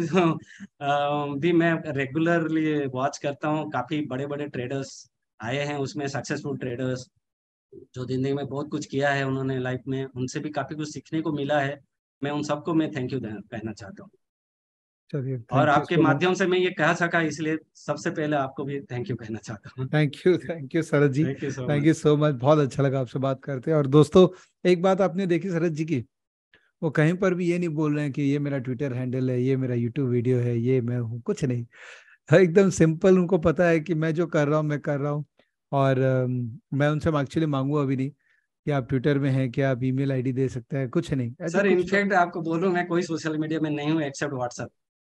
भी मैं रेगुलरली वॉच करता हूँ। काफी बड़े बड़े ट्रेडर्स आए हैं उसमें, सक्सेसफुल ट्रेडर्स जो जिंदगी में बहुत कुछ किया है उन्होंने लाइफ में, उनसे भी काफी कुछ सीखने को मिला है। मैं उन सबको मैं थैंक यू कहना चाहता हूँ। चलिए, और थैंक यू आपके सो मच। माध्यम से मैं ये कह सका, इसलिए सबसे पहले आपको भी थैंक यू कहना चाहता हूँ। Thank you, thank you Sharad ji. Thank you so thank you much. So much, बहुत अच्छा लगा आपसे बात करते हैं। और दोस्तों, एक बात आपने देखी शरद जी की, वो कहीं पर भी ये नहीं बोल रहे हैं कि ये मेरा ट्विटर हैंडल है, ये मेरा यूट्यूब वीडियो है, ये मैं हूँ, कुछ नहीं। एकदम सिंपल, उनको पता है कि मैं जो कर रहा हूँ मैं कर रहा हूँ। और अम, मैं उनसे एक्चुअली मांगू अभी नहीं कि आप ट्विटर में हैं, क्या आप ईमेल आईडी दे सकते हैं, कुछ नहीं, ऐसे सर कुछ लोग। इनफैक्ट आपको बोलूं, मैं कोई सोशल मीडिया में नहीं हूँ एक्सेप्ट व्हाट्सएप।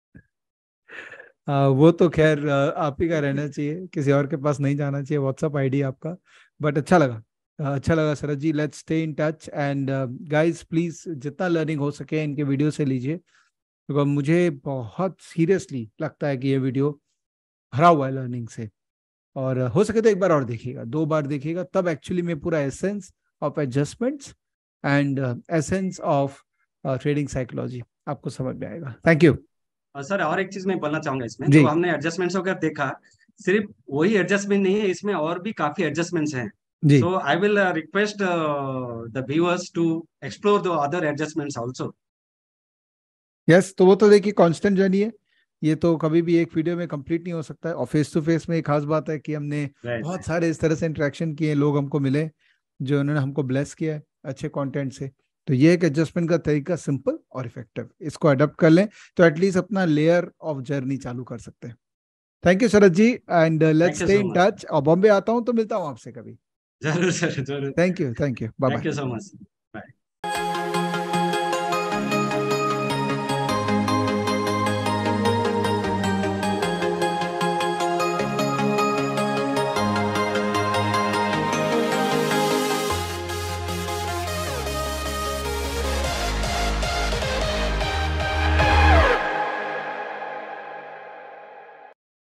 आ, वो तो खैर आ, आप ही का रहना चाहिए, किसी और के पास नहीं जाना चाहिए व्हाट्सअप आईडी आपका। बट अच्छा लगा, आ, अच्छा लगा Sharad ji. Let's stay in touch and guys, please जितना लर्निंग हो सके इनके वीडियो से लीजिए, क्योंकि मुझे बहुत सीरियसली लगता है कि ये वीडियो भरा हुआ है लर्निंग से। और हो सके तो एक बार और देखिएगा, दो बार देखिएगा, तब एक्चुअली में पूरा essence of adjustments and essence of trading psychology आपको समझ में आएगा। Thank you. और सर और एक चीज मैं बोलना चाहूंगा, इसमें जी। जो हमने एडजस्टमेंट्स वगैरह देखा, सिर्फ वही एडजस्टमेंट नहीं है, इसमें और भी काफी एडजस्टमेंट्स हैं। जी। So I will request the viewers to explore the other adjustments also. Yes, तो वो तो देखिए कांस्टेंट जर्नी है, ये तो कभी भी एक वीडियो में कंप्लीट नहीं हो सकता है। और फेस टू फेस में एक खास बात है कि हमने बहुत राइट। सारे इस तरह से इंटरेक्शन किए, लोग हमको मिले जो उन्होंने हमको ब्लेस किया है अच्छे कंटेंट से। तो ये एक एडजस्टमेंट का तरीका, सिंपल और इफेक्टिव, इसको अडॉप्ट कर लें तो एटलीस्ट अपना लेयर ऑफ जर्नी चालू कर सकते हैं। Thank you Sharad ji, and let's thank you stay so in much. Touch. और बॉम्बे आता हूँ तो मिलता हूँ आपसे कभी। जरूर सर, जरूर। Thank you, thank you, bye thank bye. You so much.